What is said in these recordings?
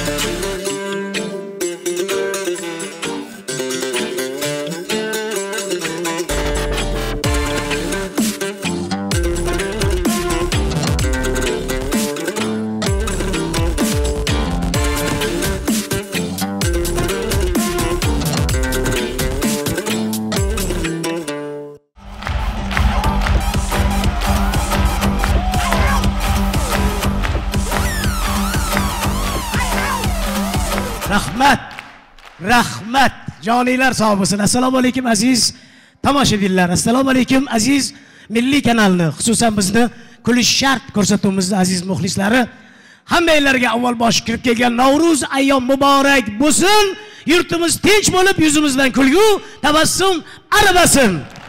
Rahmat. Joniylar sog' bo'lsin. Assalomu alaykum aziz tomoshabinlar. Assalomu alaykum aziz milliy kanalni, xususan bizni kulish shart ko'rsatuvimizni aziz muxlislari. Hammanglarga avval bosh kirib kelgan Navro'z ayyom muborak bo'lsin. Yurtimiz tinch bo'lib, yuzimizdan kulgu, tabassum arabasin.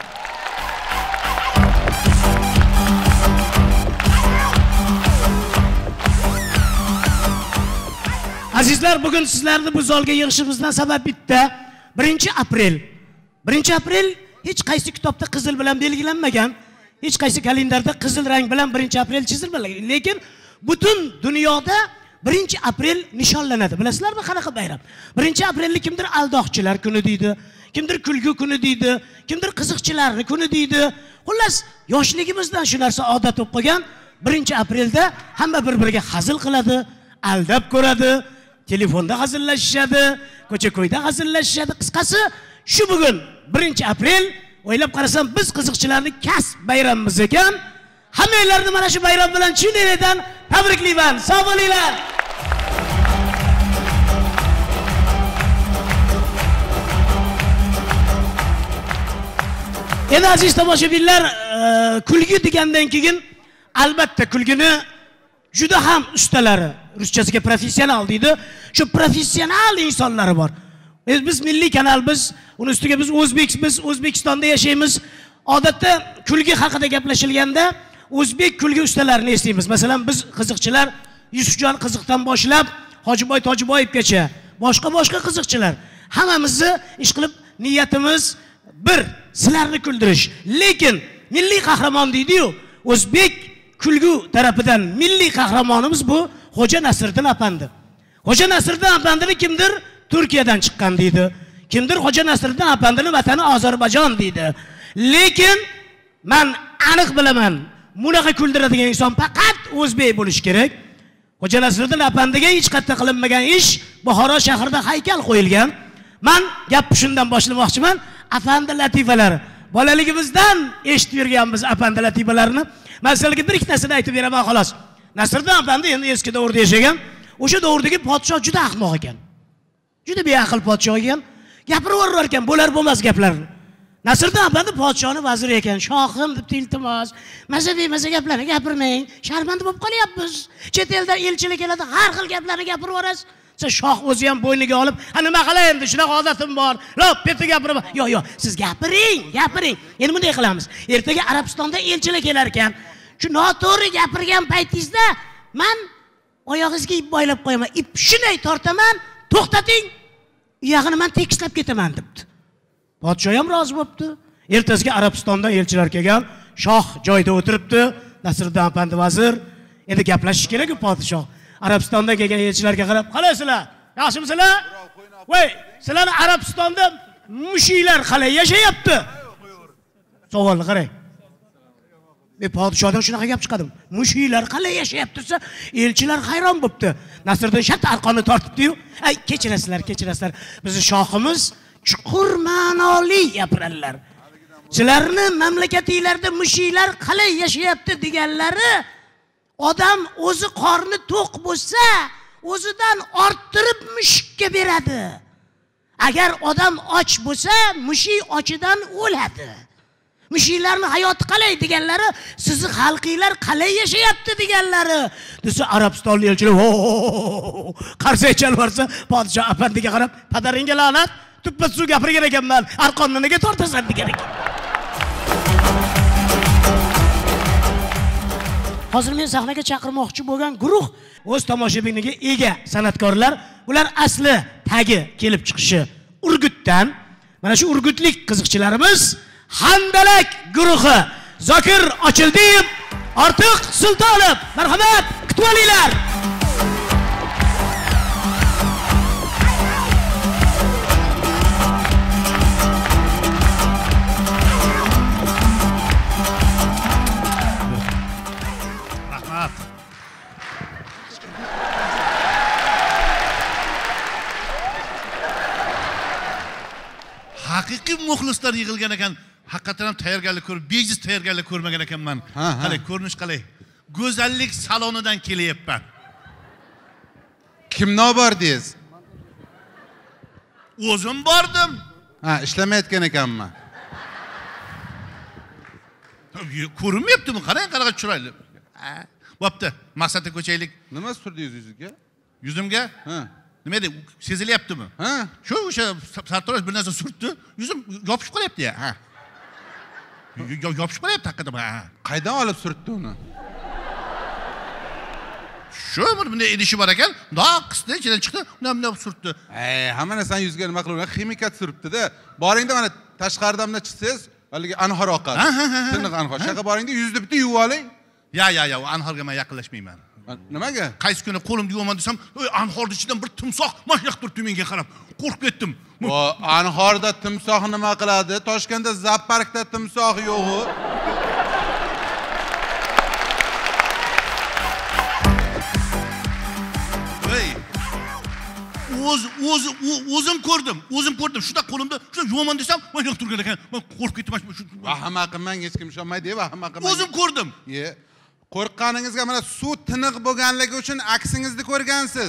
Azizlar, bugün sizlarni bu zalga yig'ishimizdan sabab bitta. 1-Aprel. 1-Aprel hech qaysi kitobda qizil bilan belgilanmagan, hech qaysi kalendarda qizil rang bilan 1-Aprel chizilmagan. Lekin butun dunyoda 1-Aprel nishonlanadi. Bilasizlarmi qanaqa bayram? 1-Aprelni kimdir aldoqchilar kuni deydi, kimdir kulgu kuni deydi, kimdir qiziqchilarni kuni deydi. Xullas, yoshligimizdan shu narsa odat bo'lib qolgan. 1-Aprelda hamma bir-biriga hazil qiladi, aldab ko'radi. Telefonda hazillashishadi, ko'cha-ko'yda hazillashishadi. Qisqasi, shu bugun 1-Aprel, o'ylab qarasam biz qiziqchilarning kasb bayramimiz ekan. Hammanglarni mana shu bayram bilan chin eldan tabriklayman. Sog' bo'linglar. Endi aziz tomoshabinlar, kulgi degandan keyin albatta kulgini juda ham ustalari, ruschasiga professional deydi. Shu professional insonlar bor. Biz milliy kanal, biz uni ustiga biz o'zbekmiz, O'zbekistonda yashaymiz. Odatda kulgi haqida gaplashilganda o'zbek kulgi ustalarini eslaymiz. Masalan, biz qiziqchilar Yusufjon Qiziqdan boshlab Hojiboy Tojiboyevgacha boshqa qiziqchilar hammamizni ish qilib niyatimiz bir, sizlarni kuldirish. Lekin milliy qahramon deydi-yu, o'zbek kulgu tarafidan milliy qahramonimiz bu Xo'ja Nasriddin apandi. Xo'ja Nasriddin apandini kimdir Turkiyadan chiqqan deydi. Kimdir Xo'ja Nasriddin apandini vatani Ozarbayjon deydi. Lekin men aniq bilaman, bunaqa kuldiradigan inson faqat o'zbek bo'lish kerak. Xo'ja Nasriddin apandiga hech qatta qilinmagan ish Buxoro shahrida haykal qo'yilgan. Men gap shundan boshlamoqchiman. Apandi latifalari. Bolaligimizdan eshitib yurganmiz apandi latifalarini. Men sizlarga bir ikkitasini aytib beraman xolos. Nasriddin apandi endi eski davrda yashagan. O'sha davrdagi podshoh juda ahmoq ekan. Juda beaql podshoh ekan. Gapirib yurar ekan, bo'lar bo'lmas gaplarni. Nasriddin apandi podshohning vaziri ekan. Shohim deb iltimos, maza gaplarni gapirmang. Sharmanda bo'lib qolyapmiz. Chet eldan elchilar keladi, har xil gaplarni gapirib yuborasiz. Siz shoh o'zi ham bo'yniga olib, "Ha nima qilay endi, shunaqa odatim bor." Lop, peti gapirib. Yo'q, siz gapiring. Endi bunday qilamiz. Ertaga Arabistonda elchilar kelar ekan. Shu noto'g'ri gapirgan paytingizda men oyog'ingizga ip boylab qo'yaman. Ip shunday tortaman, to'xtating. Uyog'ini men tekislab ketaman debdi. Podshoh ham rozi bo'libdi. Ertasiga Arabistondan elchilar kelgan, shoh joyda o'tiribdi, Nasriddin apandi vazir. Endi gaplashish kerak-ku podshoh. Arabistondan kelgan elchilarga qarab, "Qalaysizlar? Yaxshimisizlar? Voy, sizlar Arabistonda mushiylar qalay yashayapti?" Savolni qarang. Podshohdan shunaqa gap chiqadi. Mushiylar qalay yashayapti desa, elchilar hayron bo'libdi. Nasriddin shat arqonni tortibdi-yu, "Ay, kechirasizlar. Bizning shohimiz chuqur ma'noli gapiradilar. Sizlarni mamlakatingizlarda mushiylar qalay yashayapti deganlari, odam o'zi qorni to'q bo'lsa, o'zidan orttirib mushukka beradi. Agar odam och bo'lsa, mushiy ochidan o'ladi. Mushiylarning hayoti qalay deganlari, sizni xalqinglar qalay yashayapti deganlari." Desa Arabistonlik elchilar qarsak chalvarsa, podshoh apandiga qarab, "Padaringga la'nat, tuppa suv gapirgan ekanman, arqonni nega tortasan?" degan ekan. Hozir men sahnaga chaqirmoqchi bo'lgan guruh o'z tomoshabiniga ega san'atkorlar. Ular asli tagi kelib chiqishi Urgutdan. Mana shu urgutlik qiziqchilarimiz Handalak guruhi. Zokir Ochildiyev, Ortiq Sultonov. Marhamat, kutib olinglar. haqiqiy muxlislar yig'ilgan ekan. Haqiqatan ham tayyorgarlik ko'rib, bejiz tayyorgarlik ko'rmagan ekanman. Qalay, ko'rinish qalay? Go'zallik salonidan kelyapman. Kimni bordingiz? O'zim bordim. Ha, ishlamayotgan ekanman. Ko'rinmayaptimi? Qarang, qanaqa chiroyli. Bo'pti, maqsadga ko'chaylik. Nima surdingiz yuzingizga? Yuzimga? Ha. Nima edi? Sezilyaptimi? Ha? O'sha sartarosh bir narsa surtdi, yuzim yopishib qolyapti-ya. Ha. Yopishib qolyapti haqiqatan. Ha. Qaydan olib surtdi uni? Shu bunday idishi bor ekan, doq qisdi, ichidan chiqdi, bunday surtdi. Hamma narsani yuzga nima qilib, ximikat suribdi-da. Boringda mana tashqaridan bunday chiqsangiz, haligi anhor oqadi. Tiniq anhor. Shaqa boringda yuzni bitta yuvib oling. Ya, u anhorga men yaqinlashmayman. Nimaga? Qaysi kuni qo'limni yuvaman desam, anhorning ichidan bir timsoh mashyoq turibdi menga qarab. Qo'rqib ketdim. O anhorda timsoh nima qiladi? Toshkentda zooparkda timsoh yo'q-ku. O'zim ko'rdim. Shunda qo'limda shunda yuvaman desam, mashyoq turgan ekan. Men qo'rqib ketdim. Vahima qilmang, hech kim ishonmaydi, vahima qilmang. O'zim ko'rdim. Qo'rqqaningizga mana suv tiniq bo'lganligi uchun aksingizni ko'rgansiz.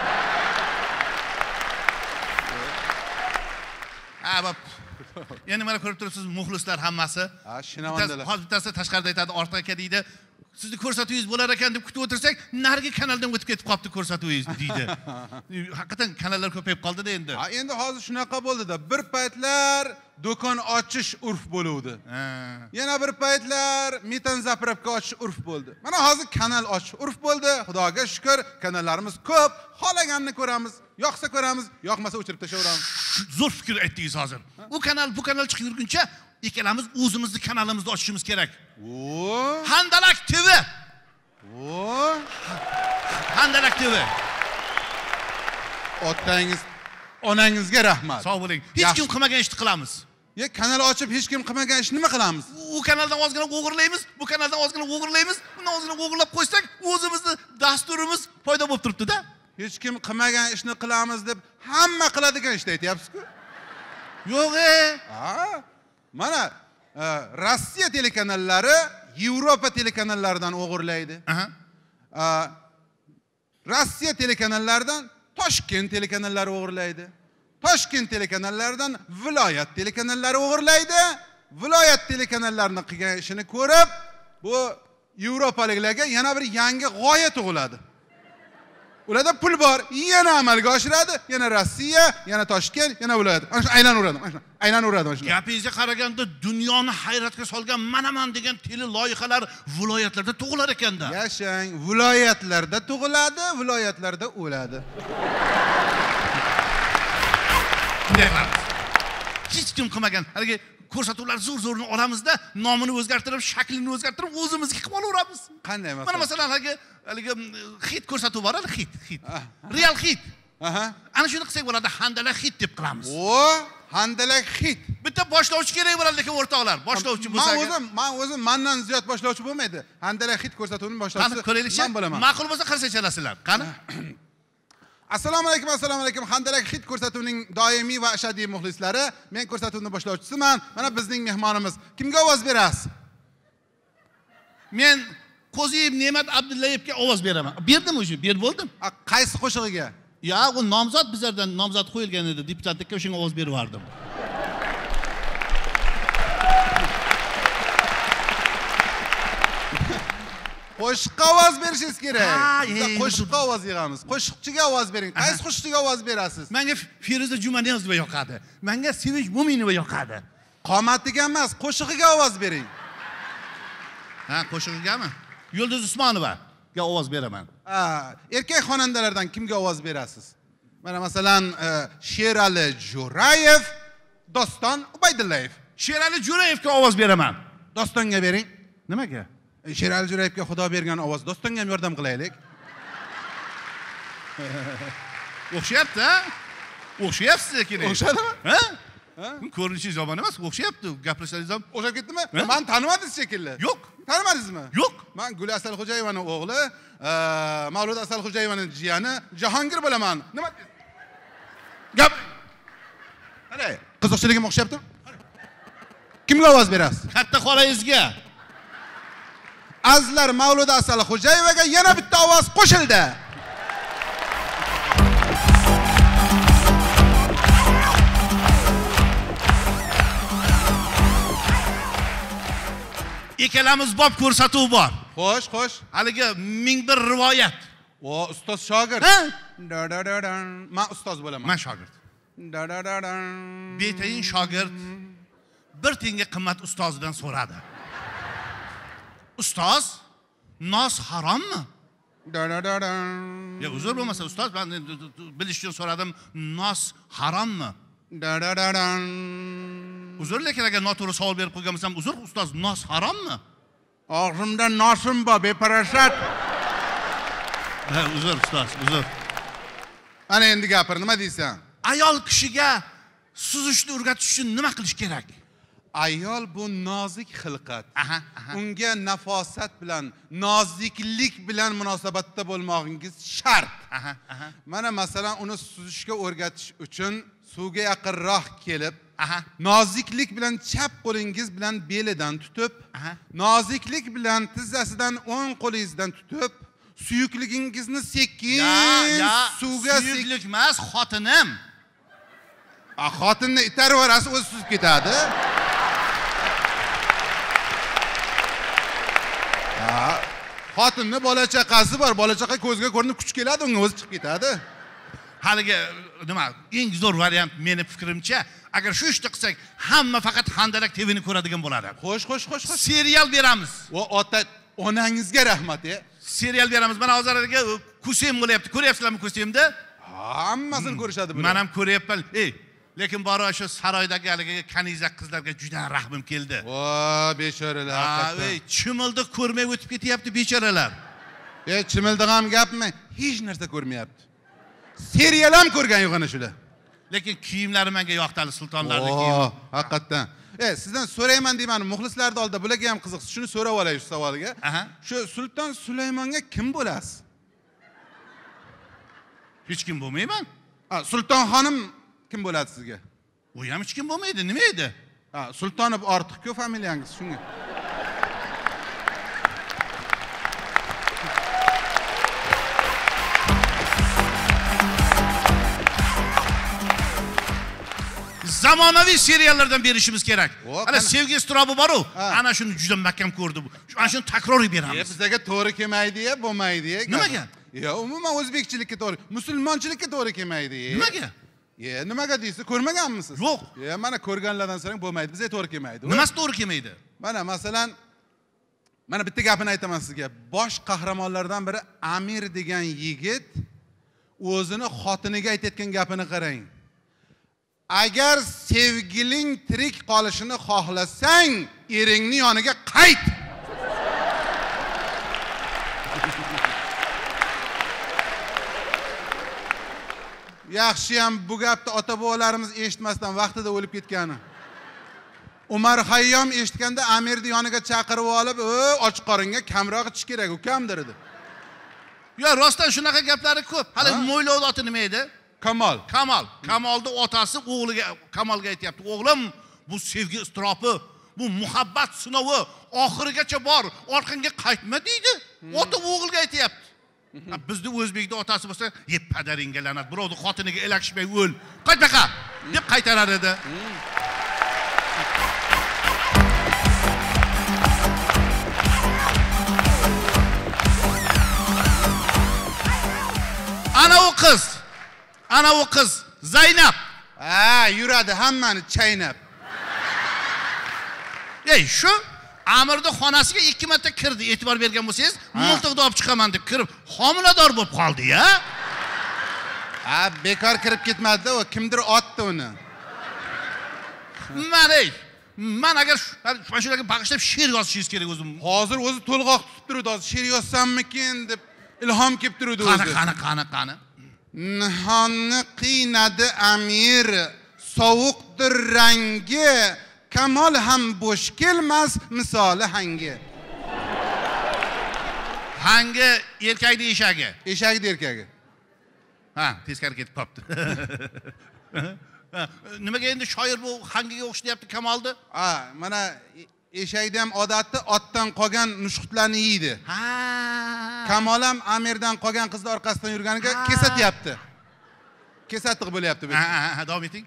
Bo'p. Endi mana ko'rib turibsiz, muxlislar hammasi. Shinavandalar. Hozir bittasi tashqarida aytadi, ortga aka deydi. Sizni ko'rsatuvingiz bo'lar ekan deb kutib o'tirsak, narigi kanaldan o'tib ketib qolibdi ko'rsatuvingiz deydi. Haqiqatan kanallar ko'payib qoldi-da endi. Endi hozir shunaqa bo'ldi-da. Bir paytlar do'kon ochish urf bo'luvdi. Yana bir paytlar metan zapravka ochish urf bo'ldi. Mana hozir kanal ochish urf bo'ldi. Xudoga shukr, kanallarimiz ko'p. Xolaganini ko'ramiz, yoqsa ko'ramiz, yoqmasa o'chirib tashaveramiz. Zo'r fikr aytdingiz hozir. Bu kanal chiqib yurguncha ikkalamiz o'zimizni kanalimizni ochishimiz kerak. Handalak TV. Handalak TV. Otangiz, onangizga rahmat. Sog' bo'ling. Hech kim qilmagan ishni qilamiz. Kanal ochib hech kim qilmagan ishni nima qilamiz? U kanaldan ozgina o'g'irlaymiz, bu kanaldan ozgina o'g'irlaymiz. Bundan ozgina o'g'irlab qo'ysak, o'zimizni dasturimiz paydo bo'lib turibdi-da. Hech kim qilmagan ishni qilamiz deb hamma qiladigan ishni aytyapsiz-ku. Yo'q-e. Mana Rossiya telekanallari Yevropa telekanallaridan o'g'irlaydi. Rossiya telekanallaridan Toshkent telekanallari o'g'irlaydi. Toshkent telekanallaridan viloyat telekanallari o'g'irlaydi. Viloyat telekanallarining qilgan ishini ko'rib, bu Yevropaliklarga yana bir yangi g'oya tug'iladi. Ularda pul bor, yana amalga oshiradi, yana Rossiya, yana Toshkent, yana viloyat. Ana shu aylanveradi mana shu. Gapingizga qaraganda dunyoni hayratga solgan manaman degan tele loyihalar viloyatlarda tug'ilar ekanda. Yashang, viloyatlarda tug'iladi, viloyatlarda o'ladi. Hech kim qilmagan. Haligi ko'rsatuvlar zo'r-zo'rini olamizda, nomini o'zgartirib, shaklini o'zgartirib, o'zimizga qilib olaveramiz. Qanday masalan? Mana masalan haligi hit ko'rsatuv bor, hit. Real hit. Ana shuni qilsak bo'ladi, handalak hit deb qilamiz. Handalak hit. Bitta boshlovchi kerak bo'ladi lekin o'rtoqlar, boshlovchi bo'lsa. Men o'zim mendan ziyod boshlovchi bo'lmaydi. Handalak hit ko'rsatuvining boshlovchisi men bo'laman. Ma'qul bo'lsa qarshi chalasizlar. Qani? Assalomu alaykum. Handalak hit ko'rsatuvining doimiy va ashaddiy muxlislari, men ko'rsatuvning boshlovchisiman. Mana bizning mehmonimiz. Kimga ovoz berasiz? Men Qo'ziyev Ne'mat Abdullayevga ovoz beraman. Berdim o'sha, berib bo'ldim. Qaysi qo'shig'iga? U nomzod bizlardan nomzod qo'yilgan edi, deputatlikka o'shanga ovoz berib vardim. Qo'shiqqa ovoz berishingiz kerak. Qo'shiqqa ovoz yig'amiz. Qo'shiqchiga ovoz bering. Qaysi qo'shiqchiga ovoz berasiz? Menga Feruza Jumaniyozova yoqadi. Menga Sevinch Mo'minova yoqadi. Qomatiga emas, qo'shig'iga ovoz bering. Qo'shig'igami? Yulduz Usmonovaga ovoz beraman. Erkak xonandalardan kimga ovoz berasiz? Mana masalan, Sherali Jo'rayev, Doston Ubaydullayev. Sherali Jo'rayevga ovoz beraman. Dostonga bering. Nimaga? Sherali Jo'rayevga Xudo bergan ovoz, Dostonga ham yordam qilaylik. O'xshayapti, ha? O'xshayapsiz lekin. O'xshadimi? Ha? Ko'rinishingiz yomon emas, o'xshayapti. Gaplashlaringiz ham o'xshab ketdimi? Men tanimadingiz shekilli. Yo'q. Tanimadingizmi? Yo'q. Men Gul Asalxo'jayevaning o'g'li, Mavlud Asalxo'jayevaning jiyani Jahongir bo'laman. Nima? Gap. Qanday? Qiziqchiligim o'xshayaptimi? Kimga ovoz berasiz? Katta xolangizga. Azizlar, Mavluda Asalxo'jayevaga yana bitta ovoz qo'shildi. Ikkalamiz bob ko'rsatuv bor. Xo'sh, xo'sh. Haligi 1001 rivoyat. O ustoz shogird. Ha? Men ustoz bo'laman. Men shogird. Betayin shogird bir tenga qimmat ustozidan so'radi. Ustoz, nos harommi? Ya uzr bo'lmasa ustoz, men bilish uchun so'radim, nos harommi? Uzr, lekin agar noto'g'ri savol berib qo'ygan bo'lsam, uzr ustoz, nos harommi? Og'zimda nosim bor, beparashat. Ha, uzr ustoz, uzr. Ana endi gapir, nima deysan? Ayol kishiga suzishni o'rgatish uchun nima qilish kerak? Ayol bu nozik xilqat. Aha. Unga nafosat bilan, noziklik bilan munosabatda bo'lmoqingiz shart. Aha. Mana masalan uni suzishga o'rgatish uchun suvga yaqinroq kelib, Aha. noziklik bilan chap qo'lingiz bilan belidan tutib, Aha. noziklik bilan tizzasidan o'ng qo'lingizdan tutib, suyukligingizni sekin suvga suyuklik emas, xotinim. Xotinni itarib yuborasiz, o'zi suzib ketadi. Xotinni bola chaqasi bor, bola chaqa ko'zga ko'rinib kuch keladi, unga o'zi chiqib ketadi. Haligi nima, eng zo'r variant meni fikrimcha, agar shu ishni qilsak, hamma faqat handalak TVni ko'radigan bo'ladi. Xo'sh. Serial beramiz. Va onangizga rahmat. Serial beramiz. Mana hozirga kusem bo'layapti. Ko'ryapsizlarmi kusemni? Hammasini ko'rishadi bular. Men ham ko'ryapman. Lekin baro shu saroydagi haligi kaniza qizlarga juda rahmim keldi. Vo, bechoralar haqiqatan. Chimildiq ko'rmay o'tib ketyapti bechoralar. Chimildiq ham gapmi? Hech narsa ko'rmayapti. Serial ham ko'rgan yo'q ana shular. Lekin kiyimlari menga yoqdi, sultonlarning kiyimi. Haqiqatan. Sizdan so'rayman deyman, muxlislarning oldida bularga ham qiziq. Shuni so'rab olay shu savolga. Shu Sulton Sulaymonga kim bo'lasiz? Hech kim bo'lmayman. Sulton xonim kim bo'ladi sizga? U ham hech kim bo'lmaydi, nima edi? Sultonov ortiq-ku familiyangiz shunga. Zamonaviy seriallardan berishimiz kerak. Ana sevgi istrobi bor-ku, ana shuni juda mahkam ko'rdi. Ana shuni takroriy beramiz. Bizga to'g'ri kelmaydi-ya, bo'lmaydi-ya. Nimaga? Umuman o'zbekchilikka to'g'ri, musulmonchilikka to'g'ri kelmaydi. Nimaga? Nimaga deysiz? Ko'rmaganmisiz? Yo'q. Mana ko'rganlardan so'rang, bo'lmaydi, bizga to'g'ri kelmaydi. Nimasi to'g'ri kelmaydi? Mana masalan, mana bitta gapini aytaman sizga. Bosh qahramonlardan biri Amir degan yigit o'zini xotiniga aytayotgan gapini qarang. Agar sevgiling tirik qolishini xohlasang, eringning yoniga qayt. Yaxshi ham bu gapni ota-bobolarimiz eshitmasdan vaqtida o'lib ketgani. Umar Hayyom eshitganda Amirni yoniga chaqirib olib, och qoringa kamroq ichish kerak, ukamdir edi. Yo, rostdan shunaqa gaplari ko'p. Hali mo'ylovning oti nima edi? Kamol. Kamolning otasi o'g'liga Kamolga aytibdi: "O'g'lim, bu sevgi istropi, bu muhabbat sinovi oxirigacha bor, orqangga qaytma" deydi. Ota o'g'ilga aytibdi. Bizning o'zbekning otasi bo'lsa, "Yeb padaringga la'nat, birovning xotiniga elakishmay o'l. Qaytbaqa" deb qaytarar edi. Ana o qiz Zaynab. Yuradi hammani chaynab. Shu Amirning xonasiga 2 marta kirdi. E'tibor bergan bo'lsangiz, miltiqni olib chiqaman deb kirib, homilador bo'lib qoldi-ya. Bekor kirib ketmadi-da, u kimdir otdi uni. Men agar shularga bag'ishlab she'r yozishingiz kerak o'zim. Hozir o'zi to'lg'oq tutib turdi, hozir she'r yozsammikin deb ilhom kelib turdi o'zi. Qani. Nihonni qiynadi Amir, sovuqdir rangi, Kamol ham bo'sh kelmas misoli hangi. Hangi erkakning eshagi? Eshagning erkagi. Teskari ketib qopti. Nimaga endi shoir bu hangiga o'xshayapti Kamolni? Mana eshakda ham odatda otdan qolgan nushqutlarni yeydi. Kamol ham Amirdan qolgan qizni orqasidan yurganiga kesatyapti. Kesatiq bo'lyapti bu. Davom eting.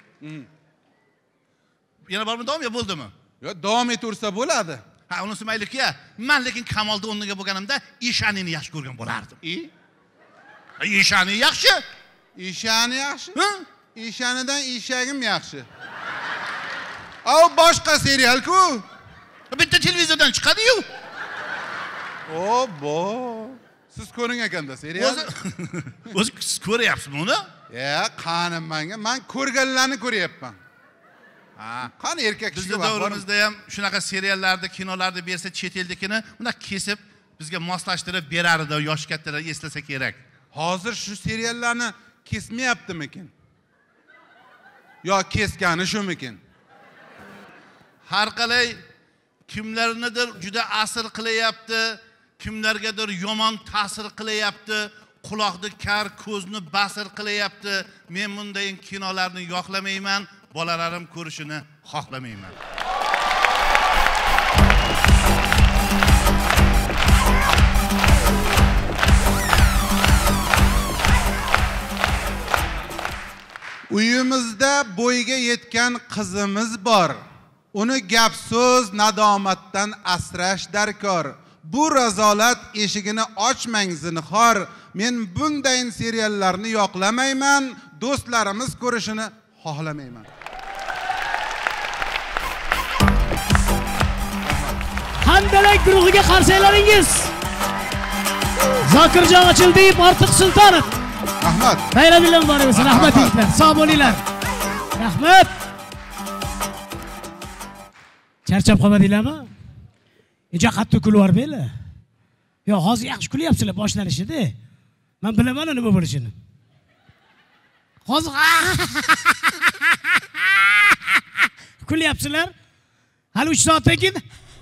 Yana bormi davom yo bo'ldimi? Yo'q, davom etaversa bo'ladi. Unisi mayli-ku. Men lekin Kamolda o'rniga bo'lganimda Ishanini yaxshi ko'rgan bo'lardim. Ishani yaxshi. Ishani yaxshi? Ishanidan eshagim yaxshi. Boshqa serial-ku. Bitta televizordan chiqadi-yu. Obbo. Siz ko'ring ekanda serial. O'zi siz ko'ryapsizmi uni? Qanim menga. Men ko'rganlarni ko'ryapman. Qani erkak kishiga vaqt davrimizda ham shunaqa seriallarda, kinolarda bersa chet eldikini, unda kesib bizga moslashtirib berar edi, yosh kattalar eslasa kerak. Hozir shu seriallarni kesmayaptimikin? Yo kesgani shumikin? Har qalay kimlarnidir juda asir qilyapti, kimlargadir yomon ta'sir qilyapti, quloqni kar, ko'zni basir qilyapti. Men bunday kinolarni yoqlamayman, bolalarim ko'rishini xohlamayman. Uyimizda bo'yga yetgan qizimiz bor. Uni gap so'z, nadomatdan asrash darkor. Bu razolat eshigini ochmang zinhor. Men bunday seriallarni yoqlamayman, do'stlarimiz ko'rishini xohlamayman. Handalak guruhiga qarsaylaringiz. Zokirjon Ochildiyev, Ortiq Sultonov. Rahmat. Bayram bilan boramiz. Rahmat yigitlar. Sog' bo'linglar. Rahmat. Charchab qolmadinglarmi? Ijo qattiq kulib yubormanglar. Yo, hozir yaxshi kulyapsizlar boshlanishida. Men bilaman nima bo'lishini. Hozir kulyapsizlar. Hali 3 soatdan keyin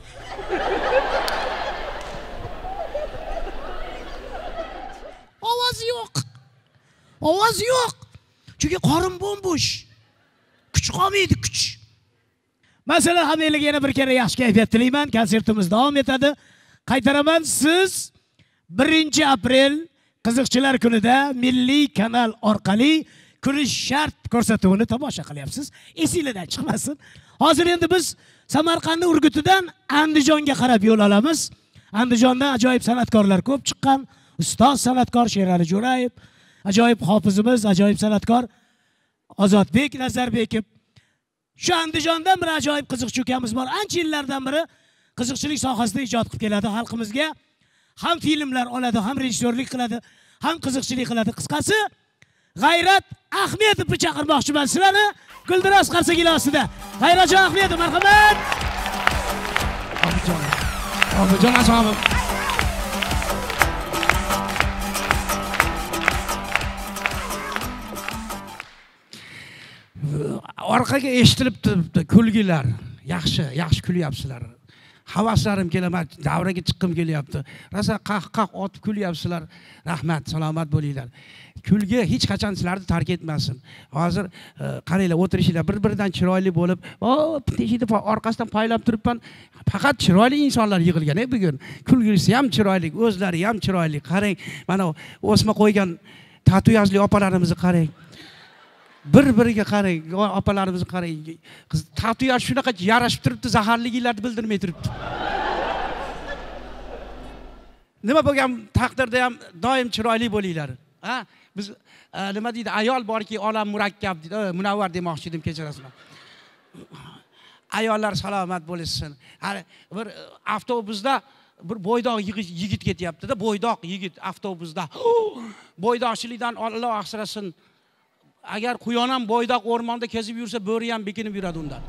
ovoz yo'q. Ovoz yo'q. Chunki qorin bo'mbo'sh. Kuch qolmaydi, kuch. Masalan, hammangizga yana bir kere yaxshi kayfiyat tilayman. Konsertimiz davom etadi. Qaytaraman, siz 1-aprel qiziqchilar kunida Milliy kanal orqali kulish shart ko'rsatuvini tomosha qilyapsiz. Esingizdan chiqmasin. Hozir endi biz Samarqand Urgutidan Andijonga qarab yo'l olamiz. Andijondan ajoyib san'atkorlar ko'p chiqqan. Ustoz san'atkor Sherali Jo'rayev, ajoyib hofizimiz, ajoyib san'atkor Ozodbek Nazarbekov. Shu Andijondan bir ajoyib qiziqchi ukamiz bor. Ancha yillardan beri qiziqchilik sohasida ijod qilib keladi. Xalqimizga ham filmlar oladi, ham rejissyorlik qiladi, ham qiziqchilik qiladi. Qisqasi, G'ayrat Ahmedovni chaqirmoqchiman sizlarni. Guldiroz qarsakili ostida. G'ayratjon Ahmedov, marhamat. Obujon asobim. Orqaga eshitilib turibdi kulgilar. Yaxshi kulyapsizlar. Havaslarim kelaman, davraga chiqqim kelyapti. Rosa qah-qah otib kulyapsizlar. Rahmat, salomat bo'linglar. Kulgi hech qachon sizlarni tark etmasin. Hozir qaranglar, o'tirishinglar bir-biridan chiroyli bo'lib, teshikda orqasidan paylab turibman. Faqat chiroyli insonlar yig'ilgan bugun. Kulgisi ham chiroyli, o'zlari ham chiroyli. Qarang, mana o'sma qo'ygan tatuyajli opalarimizni qarang. Bir-biriga qarang, opalarimizni qarang. Qiz tatuyaj shunaqa yarashib turibdi, zaharligilarni bildirmay turibdi. Nima bo'lgan taqdirda ham doim chiroyli bo'linglar. Ha? Biz nima deydi, ayol borki, olam murakkab deydi. Munavvar demoqchi edim, kechirasizlar. Ayollar salomat bo'lsin. Bir avtobusda bir bo'ydoq yigit ketyapti-da, bo'ydoq yigit avtobusda. Bo'ydoqchilikdan Alloh asrasin. Agar quyon ham bo'ydoq o'rmonda kezib yursa, bo'ri ham bekinib yuradi undan.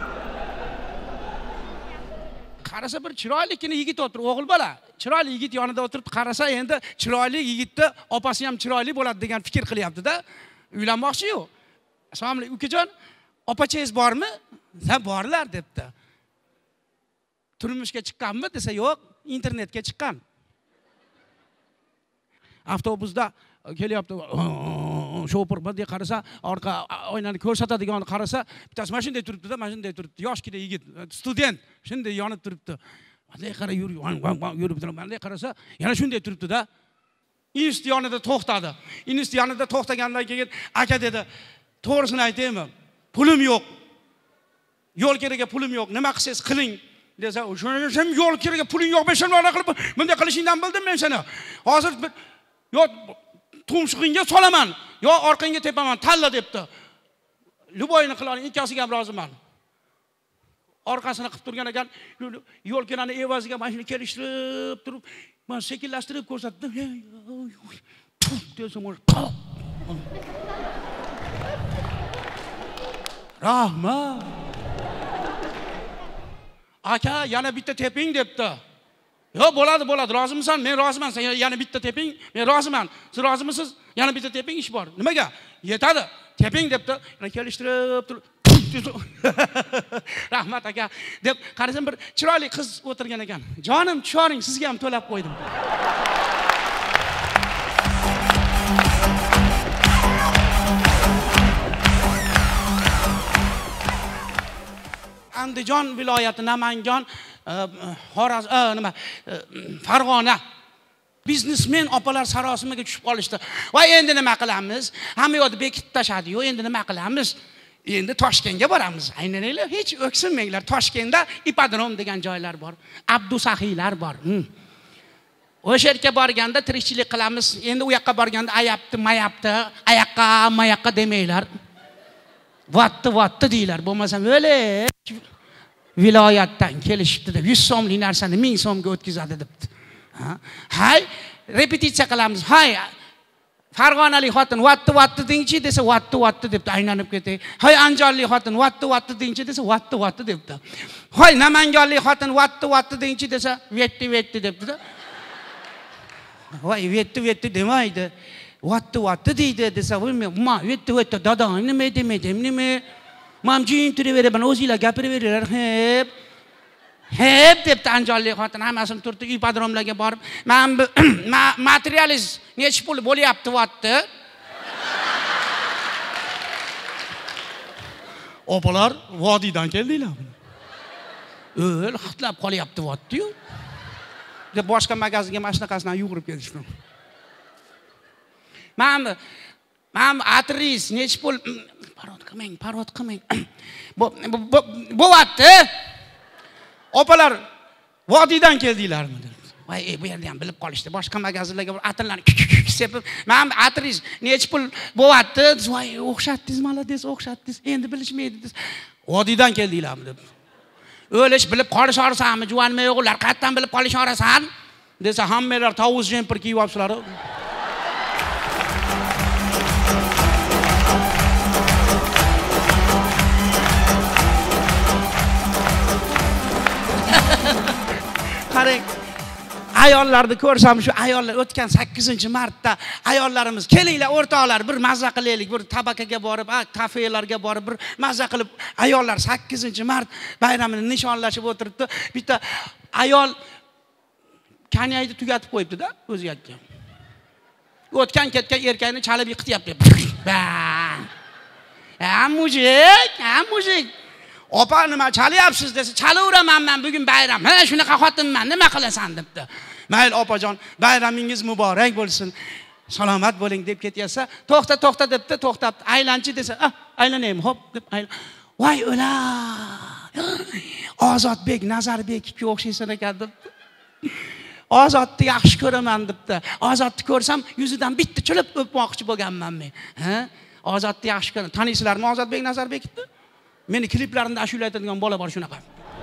Qarasa bir chiroylikini yigit o'tirib, o'g'il bola, chiroyli yigit yonida o'tirib qarasa, endi chiroyli yigitni opasi ham chiroyli bo'ladi degan fikr qilyapti-da. Uylanmoqchi-yu. Assalomu alaykum ukajon, opachangiz bormi? Ha, borlar debdi. Turmushga chiqqanmi desa, yo'q, internetga chiqqan. Avtobusda kelyapti. shopir bunday qarasa, orqa oynani ko'rsatadiganni qarasa, bittasi mana shunday turibdi-da, mana shunday turibdi. Yoshgina yigit, student, shunday yonib turibdi. Bunday qara yuribdi. Bunday qarasa, yana shunday turibdi-da. Institut yonida to'xtadi. Institut yonida to'xtagandan keyin aka dedi, "To'g'risini aytaymi? Pulim yo'q. Yo'l keriga pulim yo'q. Nima qilsangiz qiling." desa, "O'sha yo'l keriga puling yo'q, men shuni qilib, bunday qilishingdan bildim men seni. Hozir yo tumshug'ingga solaman, yo orqangga tepaman, tanla" debdi. Luboyni qila oling, ikkasiga ham roziman. Orqasini qilib turgan ekan, yo'l kenani evaziga mashina kelishtirib turib, men sekinlashtirib ko'rsatdim. Desam, rahmat. Aka, yana bitta teping debdi. Yo, bo'ladi, rozimisan? Men roziman. Sen yana bitta teping. Men roziman. Siz rozimisiz? Yana bitta teping, ish bor. Nimaga? Yetadi. Teping debdi. Yana kelishtirib turib. Rahmat aka deb qarasam bir chiroyli qiz o'tirgan ekan. Jonim, tushoring, sizga ham to'lab qo'ydim. Andijon viloyati, Namangan, Farg'ona biznesmen opalar sarosimaga tushib qolishdi. Voy, endi nima qilamiz? Hamma yo'lni bekitib tashadi-yu, endi nima qilamiz? Endi Toshkentga boramiz. Aynanglar, hech o'ksinmanglar. Toshkentda ipodrom degan joylar bor. Abdusahiylar bor. O'sha yerga borganda tirikchilik qilamiz. Endi u yoqqa borganda ayapti, mayapti, mayaqqa demanglar. Vatdi deylar. Bo'lmasa o'le viloyatdan kelishibdi deb 100 so'mlik narsani 1000 so'mga o'tkazadi debdi. Hay, repetitsiya qilamiz. Hay, Farg'onalik xotin vatdi dengchi desa vatdi debdi, aylanib ketay. Hay, Andijonlik xotin vatdi dengchi desa vatdi debdi. Hay, Namanganlik xotin vatdi dengchi desa vetti debdi-da. Voy, vetti demaydi. Vatdi deydi desa, "Ma, vetti dada, nima demaydi, nima? Men jintiraverman, o'zingizlar gapiraveringlar." Hep debdi Andijonlik xotin, hammasini turtib ipodromlarga borib, "Men materialist necha pul bo'lyapti vatdi?" Opalar, vodiydan keldinglarmi? O'l xitlab qolyapti vatdi-yu. Deb boshqa magazinga mana shunaqasidan yugurib kelishdi. Men atris necha pul parod qilmang. Bo'vatdi. Opalar, vodiydan keldinglarmi? Voy, bu yerda ham bilib qolishdi. Boshqa magazinlarga atirlarni sepib, "Men atris necha pul bo'vatdi?" Voy, o'xshatdingiz, malades, o'xshatdingiz. Endi bilishmaydi desiz. "Vodiydan keldinglarmi?" deb. "O'lish bilib qolisharsanmi, juvonmi o'g'illar? Qayerdan bilib qolisharsan?" desa, "Hammalar tovus jemper kiyib olibsizlar." Qarang, ayollarni ko'rsam, shu ayollar o'tgan 8-martda ayollarimiz, "Kelinglar o'rtoqlar, bir mazza qilaylik, bir tabakaga borib, kafelarga borib, bir mazza qilib." Ayollar 8-mart bayramini nishonlashib o'tiribdi. Bitta ayol kanyayni tugatib qo'yibdi-da, o'zi aytgan. O'tgan ketgan erkakni chalib yiqityapti. Mujik. "Opa, nima chalyapsiz?" desa, "Chalaveraman, men bugun bayram. Ha, shunaqa xotinman, nima qilasan?" debdi. "Mayli opajon, bayramingiz muborak bo'lsin. Salomat bo'ling" deb ketyapsa, "To'xta" debdi, to'xtabdi. "Aylanchi" desa, "Aylanaymi, hop" deb aylan. "Voy, o'lar. Ozodbek Nazarbekka o'xshaysan ekan" debdi. "Ozodni yaxshi ko'raman" debdi. "Ozodni ko'rsam, yuzidan bitta chulib o'pmoqchi bo'lganman men." Ha? Ozodni yaxshi ko'raman. Taniysizlarmi Ozodbek Nazarbekni? Meni kliplarimda ashula aytadigan bola bor shunaqa.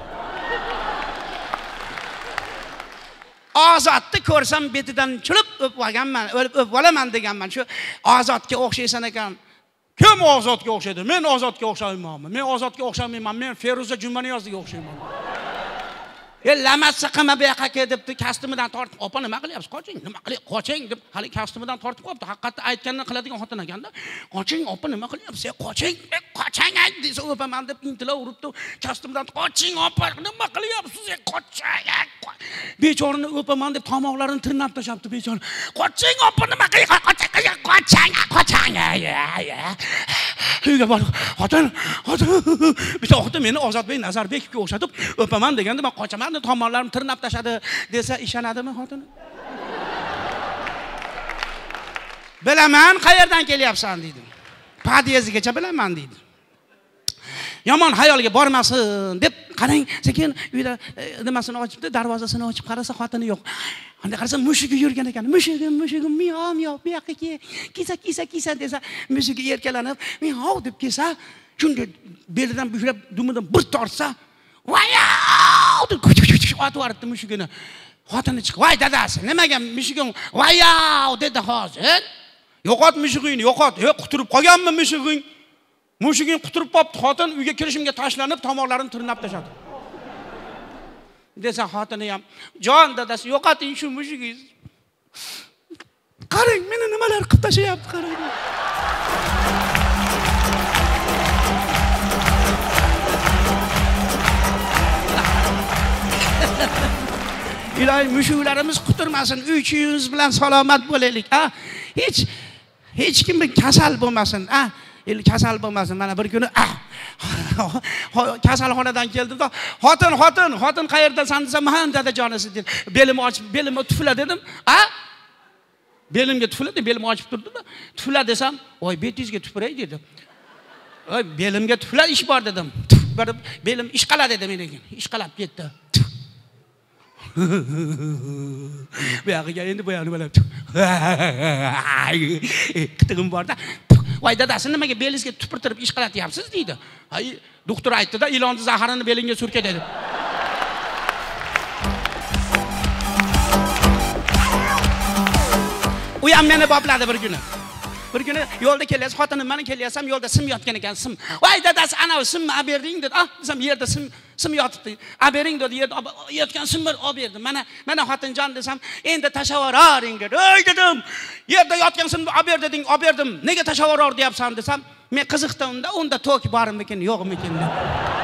Ozodni ko'rsam betidan chulib o'pib olganman, o'pib olaman deganman. Shu Ozodga o'xshaysan ekan. Kim Ozodga o'xshaydi? Men Ozodga o'xshaymanmi? Men Ozodga o'xshamayman. Men Feruza Jumaniyozga o'xshayman. Lamatsa qilma bu yoqqa kel debdi, kostyumidan tortib, "Opa, nima qilyapsiz? Qoching, nima qilyapsiz? Qoching" deb hali kostyumidan tortib qo'yibdi. Haqiqatda aytganini qiladigan xotin ekanda. "Qoching, opa, nima qilyapsiz? Qoching, qoching" desa, "O'paman" deb intila uribdi. Kostyumidan "Qoching, opa, nima qilyapsiz? Qoching." Bechorani "O'paman" deb tomoqlarini tirnab tashlabdi bechora. "Qoching, opa, nima qilyapsiz? Qoching, qoching." Uyga borib, xotin, bitta xotin meni Ozodbek Nazarbekka o'xshatib, "O'paman" deganda men qochaman deb tomonlarimni tirnab tashladi desa ishonadimi xotini? Bilaman qayerdan kelyapsan deydi. Podyezigacha bilaman deydi. Yomon hayolga bormasin deb qarang, sekin uyda nimasini ochibdi, darvozasini ochib qarasa xotini yo'q. Unda qarasa mushugi yurgan ekan. Mushugim, miyav, bu yoqqa kisa desa, mushugi erkalanib, miyav deb kelsa, shunda belidan boshlab dumidan bir tortsa, "Vayav!" deb otib yuboribdi mushugini. Xotini chiqib, "Voy dadasi, nimaga mushugim vayav" dedi hozir. "Yo'qot mushugingni, yo'qot. Quturib qolganmi mushuging?" Mushuging quturib qopti, xotin uyga kirishimga tashlanib, tomoqlarini tirnab tashladi. Desa xotini ham, "Jon dadasi, yo'qoting shu mushugingiz. Qarang, meni nimalar qilib tashlayapti, qarang." Iloyim mushuklarimiz quturmasin, uychuyimiz bilan salomat bo'laylik, ha? Hech kim kasal bo'lmasin, ha? Kasal bo'lmasin. Mana bir kuni kasalxonadan keldim-da, xotin qayerdasan desam, "Men dadajonisi" dedi. Belimni ochib, belimni tufla dedim. "A? Belimga tufla deb belimni ochib turdi-da. Tufla desam, "Voy, betingizga tupuray" dedi. "Voy, belimga tufla ish bor" dedim. Borib belim ishqala dedi menga. Ishqalab ketdi. Bu yoqqa endi bu yoqni bilib. Qitig'im borda. "Voy dadasi, nimaga belingizga tupurtirib ish qilatyapsiz" deydi. "Hay, doktor aytdi-da, ilonni zaharini belingga surka" dedi. U ham meni bopladi bir kuni. Bir kuni yo'lda kelyapsiz, xotinim meni kelyapsam, yo'lda sim yotgan ekan, sim. "Voy dadasi, ana simni olib berding" dedi. "Ah, desam, yerda sim yotibdi. Olib bering" dedi. Yerda yotgan simni olib berdi. Mana xotinjon desam, "Endi tashavvoring" dedi. "Ey" dedim, "yerda yotgan simni olib ber deding, olib berdim. Nega tashavvor deyapsan" desam, "Men qiziqdim, unda tok bormikin, yo'qmikin" dedi.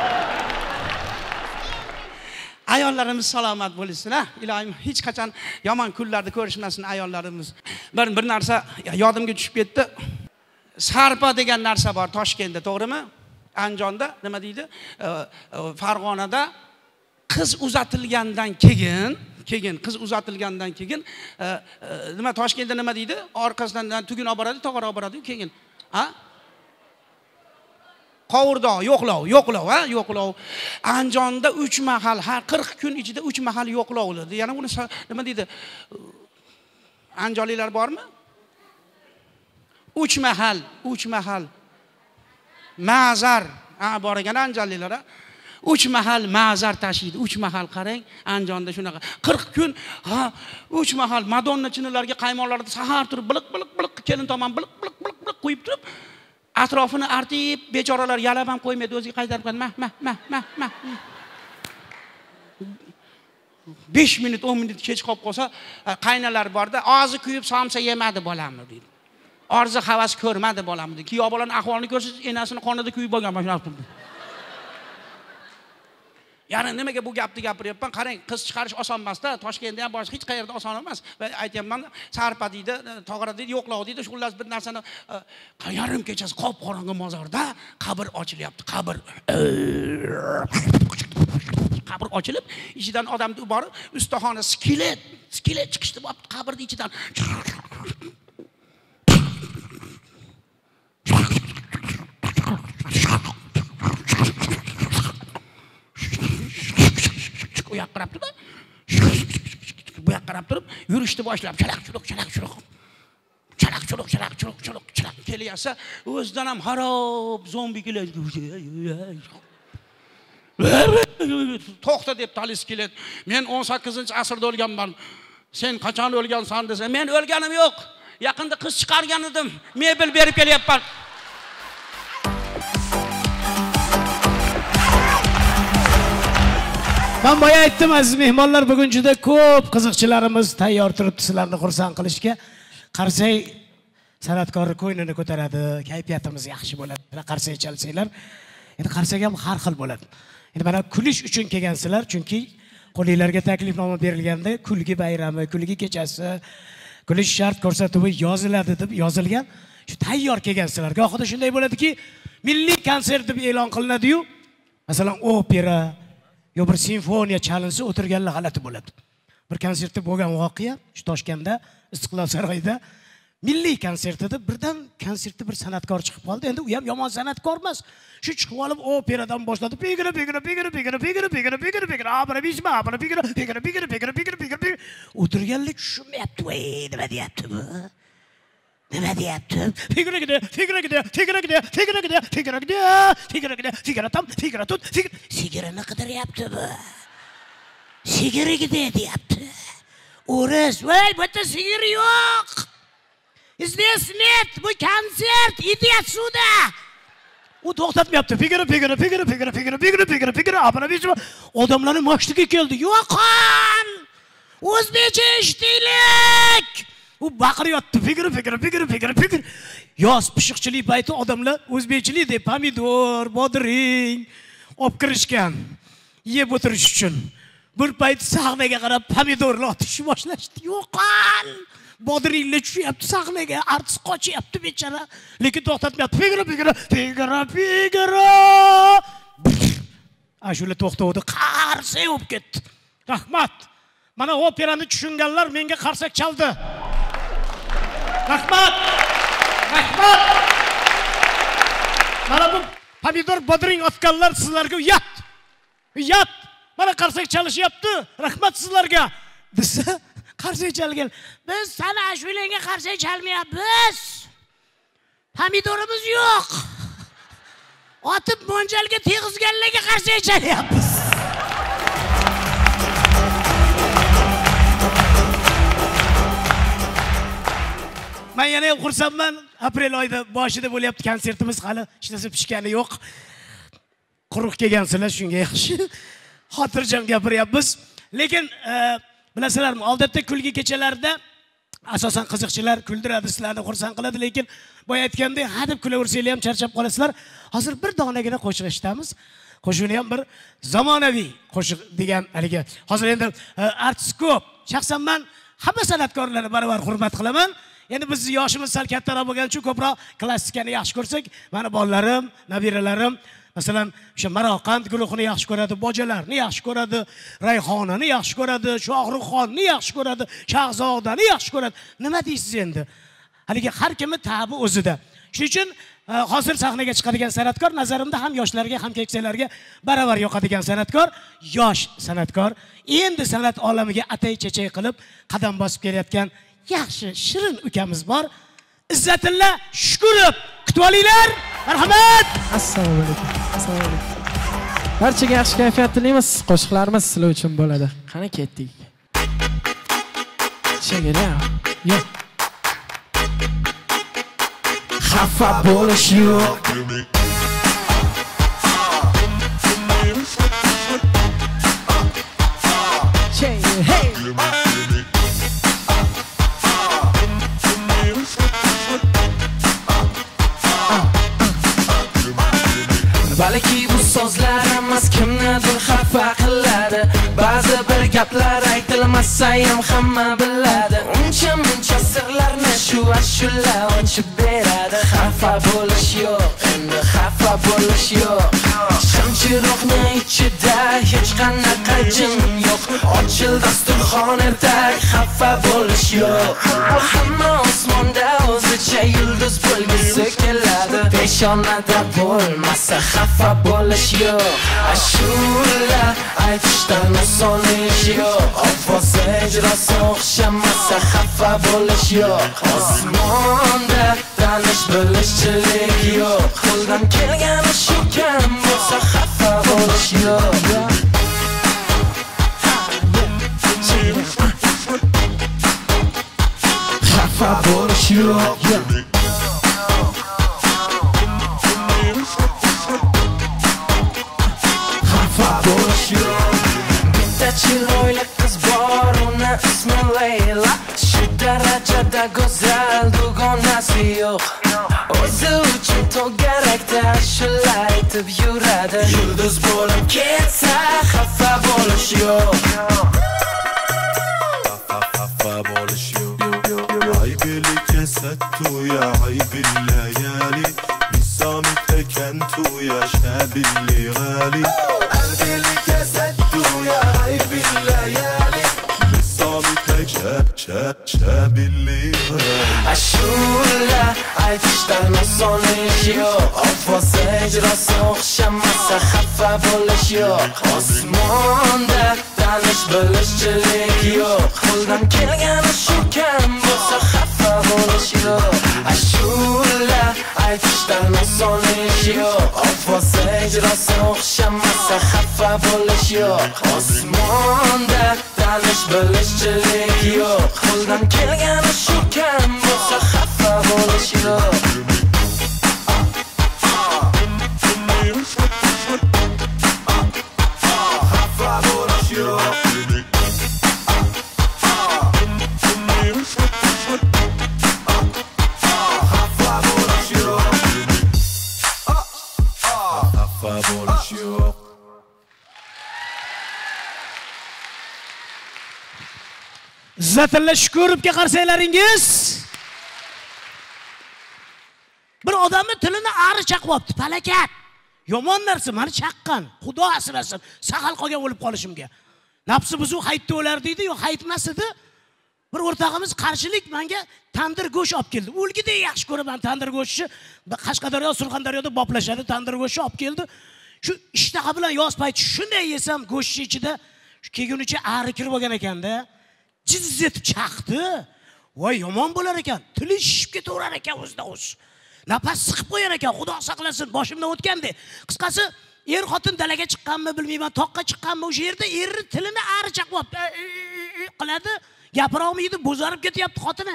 Ayollarimiz salomat bo'lsin, ha? Ilohim hech qachon yomon kunlarda ko'rishmasin ayollarimiz. Bir narsa yodimga tushib ketdi. Sarpa degan narsa bor Toshkentda, to'g'rimi? Andijonda nima deydi? Farg'onada qiz uzatilgandan keyin nima Toshkentda nima deydi? Orqasidan tugun olib boradi, tog'ora olib boradi, keyin. Ha? Qovurdo, yo'qlov, ha? Yo'qlov. Andijonda 3 mahal, har 40 kun ichida 3 mahal yo'qlovladi. Yana uni nima deydi? Andijonliklar bormi? 3 mahal. Ma'zar, bor ekan andijonliklar, ha? 3 mahal ma'zar tashiydi. 3 mahal qarang, Andijonda shunaqa. 40 kun, 3 mahal Madonna chinilarga qaymoqlarda sahar turib biliq kelin tomon biliq qo'yib turib, atrofini artib, bechoralar yalab ham qo'ymaydi, o'ziga qaytarib qo'yadi. Mah. 5 minut, 10 minut kech qolib qolsa, qaynalar borda, "Og'zi kuyib somsa yemadi bolamni" deydi. "Orzu havas ko'rmadi bolamni" deydi. Kuyov bolaning ahvolini ko'rsangiz, enasini qonida kuyib bo'lgan mana shunaqa turdi. Ya'ni nimaga bu gapni gapiryapman? Qarang, qiz chiqarish oson emas-da. Toshkentda ham boshqa hech qayerda oson emas. Va aytayapman, sarpa deydi, tog'ora deydi, yo'qlov deydi. Xullas bir narsani yarim kechasi qop-qorong'i mozorda qabr ochilyapti. Qabr ochilib, ichidan odamni borib, ustaxona skelet chiqishdi, qabrning ichidan. U yoqqa qarab turib, bu yoqqa qarab turib, yurishni boshlab, chalaq kelyapsa, o'zidan ham harob zombi keladi. To'xta deb talis keladi. Men 18-asrda o'lganman. Sen qachon o'lgansan desa, men o'lganim yo'q. Yaqinda qiz chiqargan edim. Mebel berib kelyapman. Men boya aytdim aziz mehmonlar, bugun juda ko'p qiziqchilarimiz tayyor turibdi sizlarni xursand qilishga. Qarsak san'atkorning ko'nglini ko'taradi, kayfiyatimiz yaxshi bo'ladi. Qarsak chalsanglar, endi qarsak ham har xil bo'ladi. Endi mana kulish uchun kelgansizlar, chunki qo'linglarga taklifnoma berilganda kulgi bayrami, kulgi kechasi, kulish shart ko'rsatuvi yoziladi deb yozilgan. Shu tayyor kelgansizlar. Gohida shunday bo'ladiki, milliy konsert deb e'lon qilinadi-yu, masalan, opera yo bir simfoniya chalinsa o'tirganlar g'alati bo'ladi. Bir konsertda bo'lgan voqea, shu Toshkentda, Istiqlol saroyida milliy konsertida birdan konsertda bir san'atkor chiqib qoldi. Endi u ham yomon san'atkor emas. Shu chiqib olib operadan boshladi. Pigiri o'tirganlik tushunmayapti. Nima deyapti bu? Nima deyapti? Sigarini qidiryapti bu. Sigiriga deyapti. O'ris, voy, bu yerda sigir yo'q. Здесь нет, bu konsert, idiot suda. U to'xtatmayapti. Pigiri. Odamlarning mashtiga keldi. Yo'qon! O'zbekcha eshitaylik. U baqiryapti. Pigiri. Yoz pishiqchilik payti odamlar o'zbekchilik deb pomidor, bodring olib kirishgan. Yeb o'tirish uchun. Bir payt sahnaga qarab pomidorlar otishni boshlashdi. Yo'qon! Bodringlar tushyapti sahnaga, artist qochyapti bechara. Lekin to'xtatmayapti. Pigiri. Ashula to'xtadi, qarsak bo'lib ketdi. Rahmat. Mana operani tushunganlar menga qarsak chaldi. Rahmat. Mana bu pomidor bodring otganlar sizlarga uyat. Mana qarsak chalishyapti. Rahmat sizlarga. Desa qarsak chalgan. Biz sana ashulanga qarsak chalmayapmiz. Pomidorimiz yo'q. Otib mo'njalga tegizganlarga qarsak chalyapmiz. Men yana ham xursandman. Aprel oyida boshida bo'lyapti konsertimiz, hali hech narsa pishgani yo'q. Quruq kelgansizlar, shunga yaxshi. Xotirjam gapiryapmiz. Lekin bilasizlarmi, odatda kulgi kechalarida asosan qiziqchilar kuldiradi, sizlarni xursand qiladi, lekin boya aytgandek, hadeb kulaversanglar ham charchab qolasizlar. Hozir bir donagina qo'shiq eshitamiz. Qo'shig'ini ham bir zamonaviy qo'shiq degan haligi. Hozir endi artist ko'p. Shaxsan men hamma san'atkorlarni baravar hurmat qilaman. Endi biz yoshimiz sal kattaroq bo'lgani uchun ko'proq klassikani yaxshi ko'rsak, mana bolalarim, nabiralarim masalan, o'sha Maroqand guruhini yaxshi ko'radi, Bojalarni yaxshi ko'radi, Rayhonani yaxshi ko'radi, Shohruxxonni yaxshi ko'radi, Shahzodani yaxshi ko'radi. Nima deysiz endi? Haligi har kimning ta'bi o'zida. Shuning uchun hozir sahnaga chiqadigan san'atkor nazarimda ham yoshlarga, ham keksalarga baravar yoqadigan san'atkor, yosh san'atkor. Endi san'at olamiga atay-chechay qilib qadam bosib kelayotgan yaxshi, shirin ukamiz bor. Izzatilla Shukurov. Kutib olinglar. Marhamat. Assalomu alaykum. Barchaga yaxshi kayfiyat tilaymiz. Qo'shiqlarimiz sizlar uchun bo'ladi. Qani ketdik. Chegara. Yo'q. Xafa bo'lish yo'q. Hey. Balki bu so'zlar emas kimnidir xafa qiladi. Ba'zi bir gaplar aytilmasa ham hamma biladi. Uncha sirlarni shu ashula ochib beradi. Xafa bo'lish yo'q, endi xafa bo'lish yo'q. Shamchiroqni ichida hech qanaqa jin yo'q. Ochil dasturxon ertak, xafa bo'lish yo'q. Hamma osmonda o'zicha yulduz bo'lgisi keladi. Peshonada bo'lmasa xafa bo'lish yo'q. Ashula aytishdan oson ish yo'q. Ovoz ijrosi o'xshamasa xafa bo'lish yo'q. Osmonda tanish bilishchilik yo'q. Qo'ldan kelgani shu kam bo'lsa xafa bo'lish yo'q. Xafa bo'lish yo'q. Layla Shu darajada go'zal dugonasi yo'q O'zi uchun to'garakda ashula aytib yuradi Yulduz bo'lib ketsa xafa bo'lish yo'q Xafa bo'lish yo'q Ay birlik jasad to'ya ay billayali Bisamit ekan to'ya shabilli g'ali Ay birlik jasad to'ya ay billayali Bisamit ekan shabilli g'ali Ashula aytishdan oson ish yo'q Ovozi ijrosi o'xshamasa xafa bo'lish yo'q Osmonda tanish bilishchilik yo'q Qo'ldan kelgani shu kam bo'lsa xafa bo'lish yo'q Ashula aytishdan oson ish yo'q Ovozi ijrosi o'xshamasa xafa bo'lish yo'q Osmonda tanish bilishchilik yo'q Qo'ldan kelgani shu kam bo'lsa xafa bo'lish yo'q Izzatilla Shukurovga qarsanglaringiz. Bir odamni tilini ari chaqibdi, falakat. Yomon narsa, meni chaqqan. Xudo asrasin, saqal qolgan o'lib qolishimga. Nafsi buzuq haytda o'lar deydi, yo'q haytmas edi. Bir o'rtog'imiz qarshilik menga tandir go'sht olib keldi. O'lgidek yaxshi ko'raman tandir go'shtni. Qashqadaryo, Surxondaryoda boplashadi, tandir go'shti olib keldi. Shu ishtaha bilan yoz payti shunday yesam go'shtni ichida kelgunicha ari kirib olgan ekanda. Jiz etib chaqdi. Voy yomon bo'lar ekan. Tili shishib ketaverar ekan o'zida-o'z. Nafas siqib qo'yar ekan, Xudo saqlasin, boshimdan o'tgandi. Qisqasi, er xotin dalaga chiqqanmi bilmayman, toqqa chiqqanmi, o'sha yerda erni tilini ari chaqibdi. Qiladi, gapira olmaydi, bo'zarib ketyapti xotini.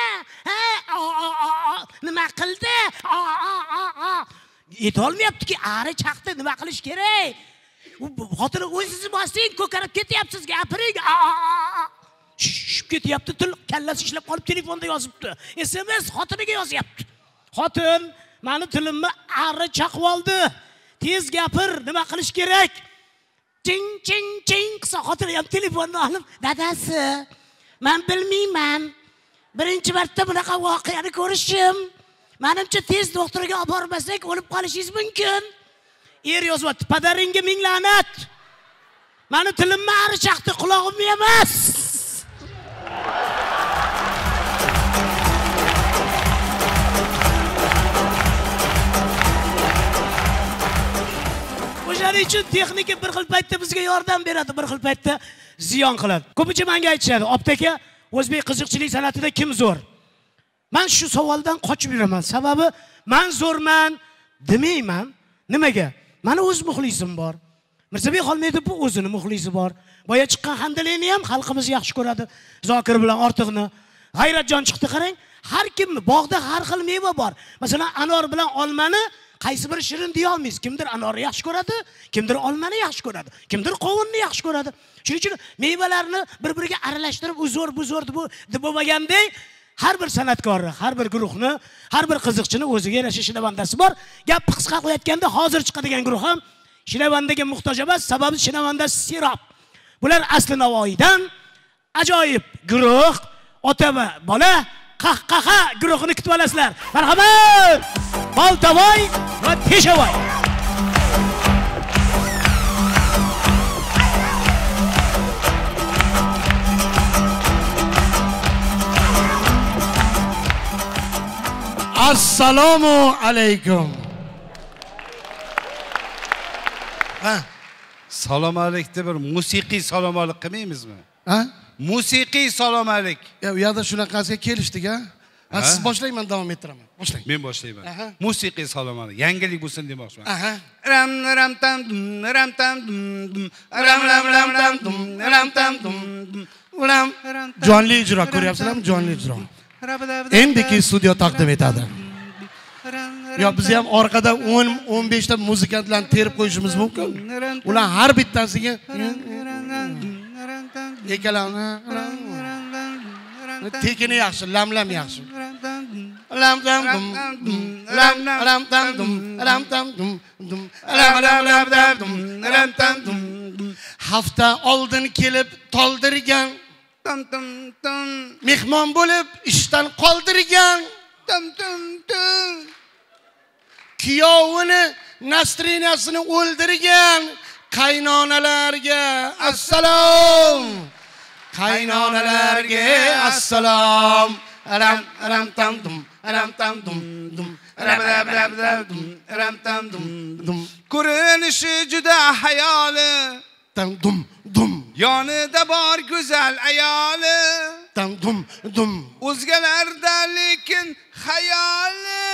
Nima qildi? Yetolmayaptiki, ari chaqdi, nima qilish kerak? Xotini o'zingizni bosing, ko'karib ketyapsiz, gapiring. Shishib ketyapti, til kallasi ishlab qolib telefonda yozibdi. SMS xotiniga yozyapti. Xotin, meni tilimni ari chaqib oldi. Tez gapir, nima qilish kerak? Ching ching ching qilsa xotini ham telefonni olib, "Dadasi, men bilmayman. Birinchi marta bunaqa voqeani ko'rishim. Menimcha tez doktorga olib bormasak o'lib qolishingiz mumkin." Er yozyapti, "Padaringga ming la'nat. Meni tilimni ari chaqdi, qulog'im emas." O'shaning uchun texnika bir xil paytda bizga yordam beradi, bir xil paytda ziyon qiladi. Ko'pincha menga aytishadi, "Optaka, o'zbek qiziqchilik san'atida kim zo'r?" Men shu savoldan qochib yuraman. Sababi men zo'rman demayman. Nimaga? Meni o'z muxlisim bor. Mirzabek Xolmedovning o'zini muxlisi bor. Boya chiqqan Handaleni ham xalqimiz yaxshi ko'radi. Zokir bilan Ortiqni. G'ayratjon chiqdi, qarang. Har kimni bog'da har xil meva bor. Masalan, anor bilan olmani qaysi bir shirin deya olmaysiz. Kimdir anorni yaxshi ko'radi, kimdir olmani yaxshi ko'radi, kimdir qovunni yaxshi ko'radi. Shuning uchun mevalarni bir-biriga aralashtirib, u zo'r, bu zo'r deb bo'lmagandek, har bir san'atkorni, har bir guruhni, har bir qiziqchini o'ziga yarasha shinavandasi bor. Gap qisqa qilayotganda hozir chiqadigan guruh ham shinavandaga muhtoj emas, sababi shinavanda Sirob. Bular asli Navoiydan ajoyib guruh, ota va bola qahqaha guruhini kutib olasizlar. Marhamat! Boltavoy va Teshavoy. Assalomu alaykum. Salom alik deb bir musiqiy salom alik qilmaymizmi? Ha? Musiqiy salom alik. U yerda shunaqasiga kelishdik, ha? Siz boshlang, men davom ettiraman. Boshlang. Men boshlayman. Musiqiy salom alik. Yangilik bo'lsin demoqchiman. Ram ram tam ram tam ram ram ram tam ram tam ram. Jonli ijro ko'ryapsizlarmi? Jonli ijro. Endiki studio taqdim etadi. Yo, biz ham orqada 10-15 ta muzikantlarni terib qo'yishimiz mumkin. Ular har bittasiga Tekini yaxshi, lam yaxshi. Lam dum lam dum. Hafta oldin kelib toldirgan. Mehmon bo'lib ishdan qoldirgan. Kuyovini Nasrinasini o'ldirgan qaynonalarga assalom. Qaynonalarga assalom. Aram tam dum Ko'rinishi juda hayoli. Tam dum. Yonida bor go'zal ayoli. Tam dum. O'zgalarda lekin xayoli.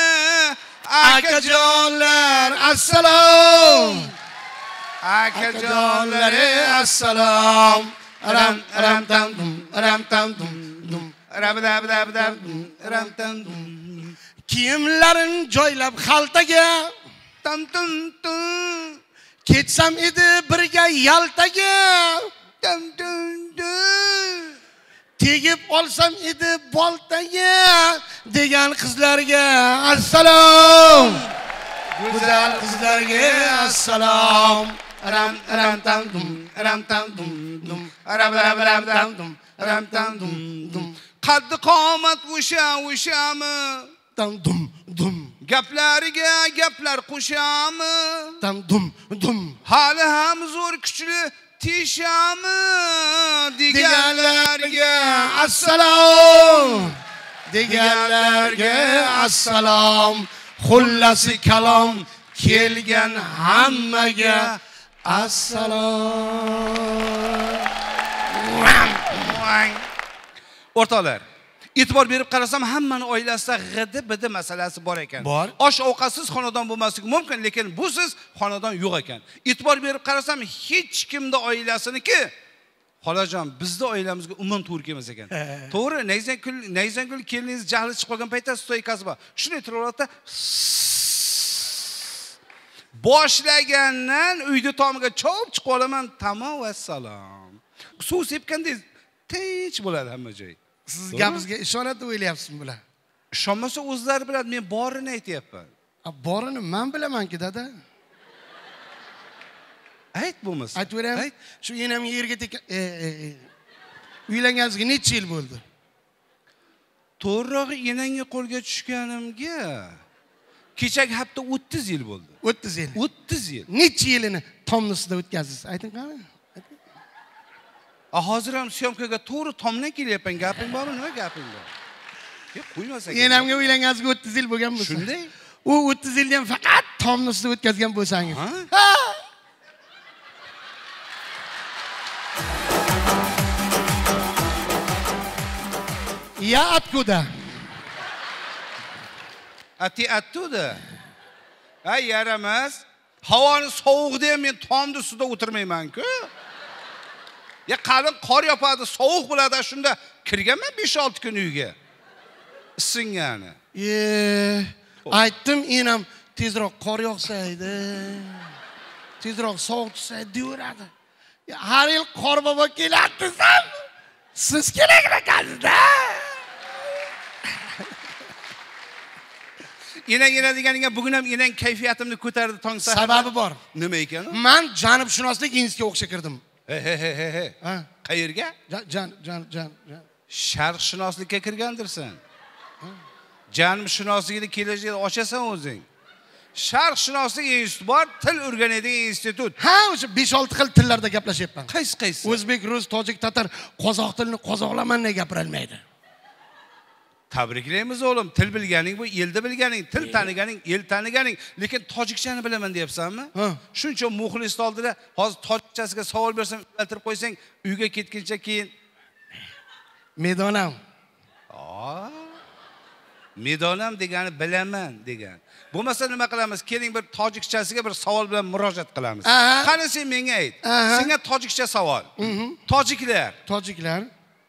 Akajonlar assalom. Akajonlari assalom. Aram tam dum. Kiyimlarin joylab xaltaga. Tum. Ketsam edi birga Yaltaga. Tegib olsam edi boltaga degan qizlarga assalom. Go'zal qizlarga assalom. Aram tam dum. Aram tam dum. Qaddi qomat o'shami. Tam dum. Gaplariga gaplar qo'shami. Tam dum. Hali ham zo'r kuchli tishami deganlarga assalom. Deganlarga assalom. Xullasi kalom kelgan hammaga assalom. O'rtoqlar, e'tibor berib qarasam hammani oilasida g'idi-bidi masalasi bor ekan. Bor. Osh ovqatsiz xonadon bo'lmasligi mumkin, lekin busiz xonadon yo'q ekan. E'tibor berib qarasam hech kimda oilasiniki xolajon bizda oilamizga umuman to'g'ri kelmas ekan. To'g'ri, Nayzangul keliningiz jahli chiqib qolgan paytda stoykasi bor. Shuni turibda boshlagandan uyda tomiga chop chiqib olaman. Tamom vassalom. Suv sepgandek tinch bo'ladi hamma joy. Siz gapingizga ishonat o'ylayapsizmi bular? Ishonmasa o'zlari biladi, men borini aytayapman. Borini men bilaman-ki, dada. Ayt bo'lmasa. Aytaveram. Shu enam yerga tekkan. Uylanganingizga necha yil bo'ldi? To'g'rirog'i enangga qo'lga tushganimga kechagi hafta 30 yil bo'ldi. 30 yil. 30 yil. Necha yilini tomnisida o'tkazasiz? Ayting qani? Hozir ham syomkaga to'g'ri tomdan kelyapman. Gaping bormi? Nima gaping bor? Qo'ymasa kerak. Enamga uylanganingizga 30 yil bo'lgan bo'lsa. Shunday? U 30 yilni ham faqat tomnisida o'tkazgan bo'lsangiz. Ya откуда? Ati attуда. Ay yaramas. Havoni sovuqda ham men tomda suvda o'tirmayman-ku. Ya qalin qor yopadi, sovuq bo'ladi, shunda kirganman 5-6 kun uyga. Isingani. Aytdim, enam tezroq qor yog'sa edi. Tezroq sovuq tushsa deyveradi. Har yil qor bobo keladi desam, siz kerak ekansiz-da. Enang deganinga bugun ham enang kayfiyatimni ko'tardi tong sahar. Sababi bor. Nima ekan? Men janubshunoslik institutiga o'qishga kirdim. He. Qayerga? Jan. Sharqshunoslikka kirgandirsan. Janubshunoslikni kelajakda ochasan o'zing. Sharqshunoslik instituti bor, til o'rganadigan institut. Ha, o'sha 5-6 xil tillarda gaplashyapman. Qaysi? O'zbek, rus, tojik, tatar, qozoq tilini qozoqlamanday gapira olmaydi. Tabriklaymiz o'g'lim. Til bilganing bu elda bilganing, til taniganing, el taniganing, lekin tojikchani bilaman deyapsanmi? Shuncha muxlis oldida hozir tojikchasiga savol bersam, o'ltirib qo'ysang, uyga ketguncha keyin medonam. Medonam degani bilaman degan. Bo'lmasa nima qilamiz? Keling bir tojikchasiga bir savol bilan murojaat qilamiz. Qani sen menga ayt. Senga tojikcha savol. Tojiklar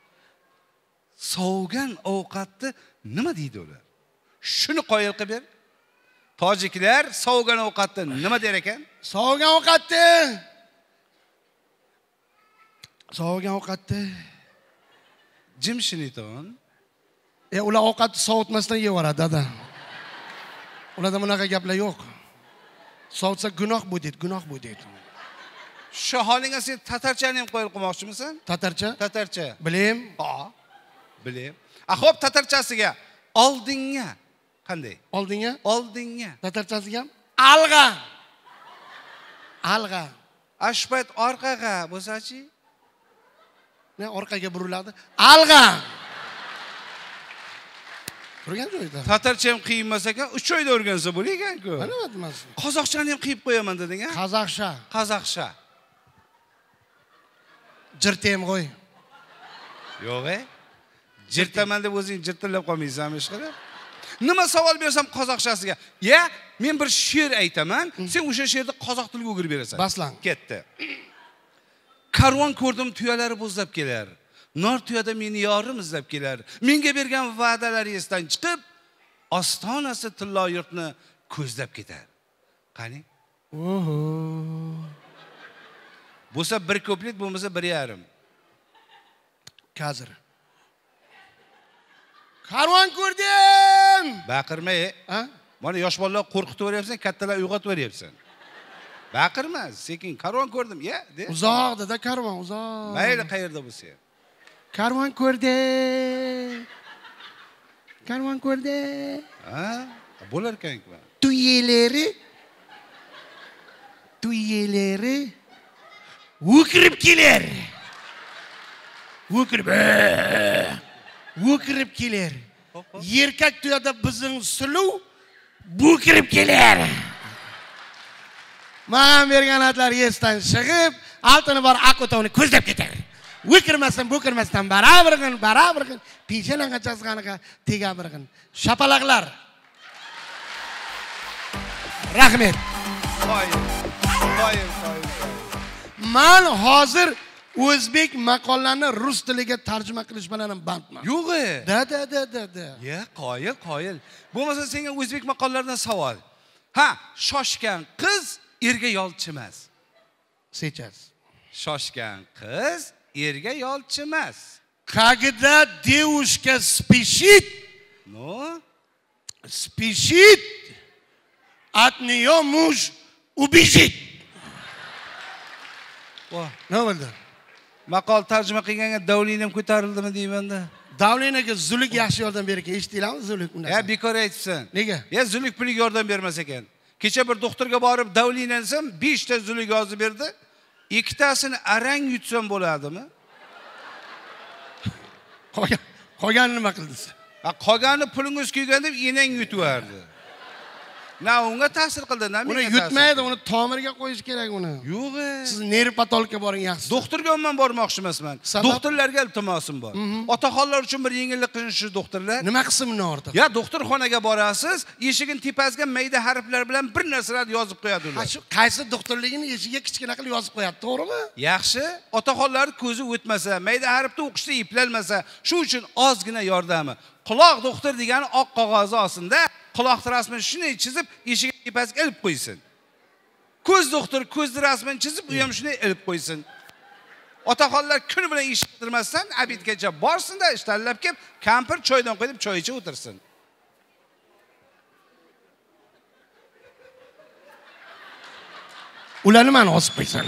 sovugan ovqatni nima deydi ular? Shuni qoyil qilib ber. Tojiklar sovugan ovqatni nima der ekan? Sovugan ovqatni Jimshiniton. Ular ovqat sovutmasdan yeyoradi, dada. Ularda bunaqa gaplar yo'q. Sovutsa gunoh bu deydi, gunoh bu deydi. Shu holingga sen tatarchani ham qo'yib qo'ymoqchimisan? Tatarcha? Tatarcha. Bilim. Ha, bilim. Xo'p, tatarchasiga oldinga qanday? Oldinga? Oldinga. Tatarchasiga ham alg'a. Alg'a. Ashpayt orqaga bo'lsa-chi? Ne orqaga buriladi? Alg'a. Turgan joyda. Tatarcha ham qiyin emas ekan, 3 oyda o'rgansa bo'lar-ekan-ku. Mana emas. Qozoqchani ham qiyib qo'yaman deding-a? Qozoqcha. Qozoqcha. Jirtem qo'y. Yo'q-e. Jirtaman deb o'zing jirtillab qolmaysanmi ish qilib? Nima savol bersam qozoqchasiga, "Ya, men bir she'r aytaman, sen o'sha she'rni qozoq tiliga o'girib berasan." Baslan. Ketdi. Karvon ko'rdim, tuyalari bo'zlab kelar. Nor tuyada meni yorim izlab kelar. Menga bergan va'dalari esdan chiqib, ostonasi tillo yurtni ko'zlab ketar. Qani? Oho. Bo'lsa bir ko'plik, bo'lmasa 1,5. Hozir. Karvon ko'rdim. Baqirma, Ha? Mana yosh bolalar qo'rqitib o'ryapsan, kattalar uyg'otib o'ryapsan. Baqirma, sekin karvon ko'rdim, ya, de. Uzoq dada, karvon uzoq. Mayli qayerda bo'lsa. Karvon ko'rdim. Karvon ko'rdim. Ha? Bo'lar ekan-ku. Tuyelari o'kirib kelar. O'kirib kelar. Erkak tuyada bizning suluv bo'kirib kelar. Men bergan atlar yesdan chiqib, altini bor akotovni ko'zlab ketar. Bo'kirmasdan baravirgin, pijalaganchasi qanaqa tegavirgin. Shapalaqlar. Rahmet. Qoyil. Men hozir o'zbek maqolalarini rus tiliga tarjima qilish bilan ham bandman. Yo'q-e. Da. Ya, qoyil. Bo'lmasa senga o'zbek maqollaridan savol. Ha, shoshgan qiz erga yolchimas. Сейчас. Shoshgan qiz erga yolchimas. Когда девушка спешит, No? от нее муж убежит. Voh. Nima bo'ldi? Maqol tarjima qilganga davlin ham ko'tarildimi deymanda. Davlenaga Zulik yaxshi yordam berar ekan. Eshitdinglarmi Zulik undan? Ya, bekor aytibsan. Nega? Ya, Zulik pulga yordam bermas ekan. Kecha bir doktorga borib davlin ensam 5 ta Zulik yozib berdi. 2 tasini arang yutsam bo'ladimi? Qolganini nima qildingiz? Qolgani pulingiz kuygan deb enang yutvardi. Na unga ta'sir qildi, na menga. Uni yutmaydi, uni tomirga qo'yish kerak uni. Yo'q-e. Siz nerv patologga boring yaxshi. Doktorga umuman bormoqchi emasman. Doktorlarga iltimosim bor. Otaxonlar uchun bir yengillik qilsin shu doktorlar. Nima qilsin buni ortiq? Ya, doktorxonaga borasiz, eshigin tepasiga mayda harflar bilan bir narsalar yozib qo'yadi ular. Shu qaysi doktorligini eshigiga kichkina qilib yozib qo'yadi, to'g'rimi? Yaxshi, otaxonlar ko'zi o'tmasa, mayda harfda o'qishda iplanmasa, shu uchun ozgina yordami. Quloq doktor degani oq qog'ozi ostida quloq rasmini shunday chizib, eshik tepasiga ilib qo'ysin. Ko'z doktor ko'zni rasmini chizib, u ham shunday ilib qo'ysin. Otaxonlar kun bilan ish qilmasdan, abidgacha borsin-da, ish tanlab kelib, kampir choydan qo'yib, choy ichib o'tirsin. Ularni men osib qo'ysan.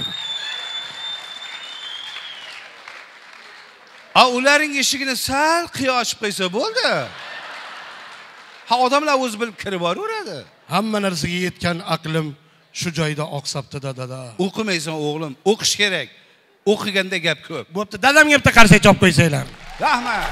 Ularning eshigini sal qiyo ochib qo'ysa bo'ldi. Ha, odamlar o'zi bilib kirib boraveradi. Hamma narsaga yetgan aqlim shu joyda oqsabdi-da, dada. O'qimaysan o'g'lim, o'qish kerak. O'qiganda gap ko'p. Bo'pti, dadamga bitta qarsak chop qo'ysanglar. Rahmat.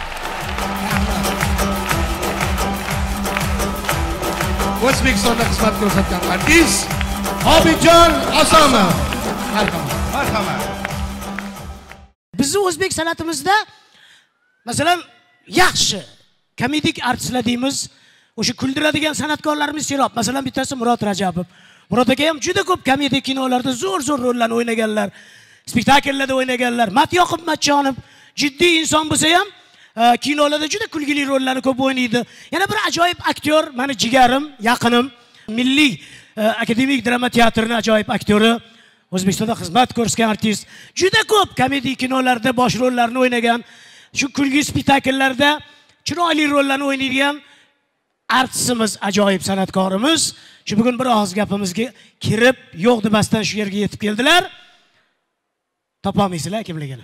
O'zbekistonda xizmat ko'rsatgan artist Obidjon Osonov. Marhamat. Bizni o'zbek san'atimizda masalan yaxshi komedik artistlar deymiz. O'sha kuldiradigan san'atkorlarimiz ko'p. Masalan, bittasi Murod Rajabov. Murod aka ham juda ko'p komedik kinolarda zo'r rollarni o'ynaganlar. Spektakllarda o'ynaganlar. Matyoqub Matchonov jiddiy inson bo'lsa ham kinolarda juda kulgili rollarni ko'p o'ynaydi. Yana bir ajoyib aktyor, meni jigarim, yaqinim, Milliy akademik drama teatrining ajoyib aktyori, O'zbekistonda xizmat ko'rsatgan artist, juda ko'p komedik kinolarda bosh rollarni o'ynagan Shu kulgi spektakllarda chiroyli rollarni o'ynaydigan artistimiz, ajoyib san'atkorimiz shu bugun biroz gapimizga kirib, yo'q demasdan shu yerga yetib keldilar. Topolmaysizlar kimligini.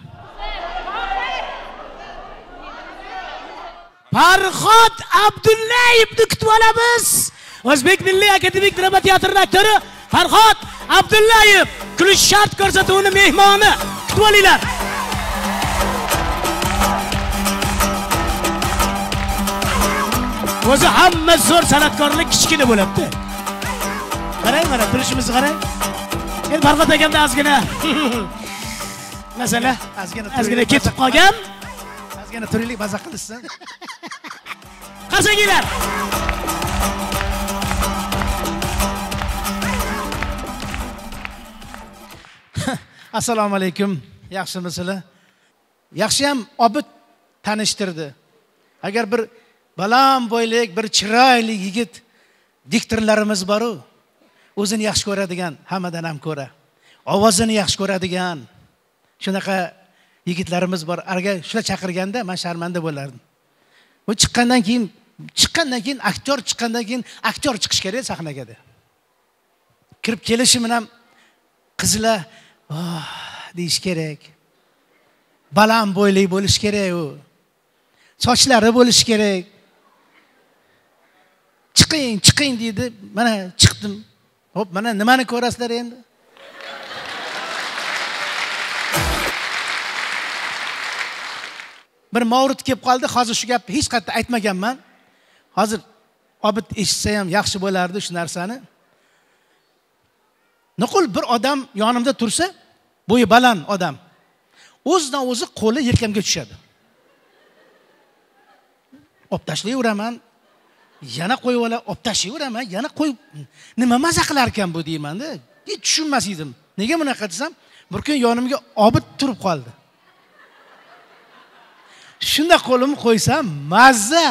Farhod Abdullayevni kutib olamiz. O'zbek Milliy akademik drama teatrining aktori Farhod Abdullayev kulish shart ko'rsatuvini mehmoni kutib olinglar. O'zi hamma zo'r san'atkorlik kichkina bo'ladi. Qarang, mana turishimizni qarang. Endi Farhod akamda ozgina masala ozgina ketib qolgan. Ozgina turaylik, baza qilishsin. Qarsanglar. Assalomu alaykum. Yaxshimisizlar? Yaxshi ham obid tanishtirdi. Agar bir baland bo'ylik, bir chiroyli yigit diktorlarimiz bor-ku, o'zini yaxshi ko'radigan, hammadan ham ko'ra. Ovozini yaxshi ko'radigan shunaqa yigitlarimiz bor. Agar shular chaqirganda men sharmanda bo'lardim. Bu chiqqandan keyin aktyor chiqqandan keyin aktyor chiqish kerak sahnaga de. Kirib kelishi bilan qizlar deyish kerak. Baland bo'yli bo'lish kerak u. Sochlari bo'lish kerak. Chiqing deydi. Mana chiqdim. Hop, mana nimani ko'rasizlar endi? Bir mavrid kelib qoldi. Hozir shu gapni hech qayerda aytmaganman. Hozir obid eshitsa ham yaxshi bo'lardi shu narsani. Nuqul bir odam yonimda tursa, bo'yi baland odam. O'zidan o'zi qo'li yelkamga tushadi. Olib tashlayveraman. Yana qo'yib ola, olib tashlayveraman, yana qo'yib. Nima maza qilar ekan bu deyman-da. Hech tushunmas edim. Nega bunaqa desam, bir kun yonimga obid turib qoldi. Shunda qo'limni qo'ysam, mazza.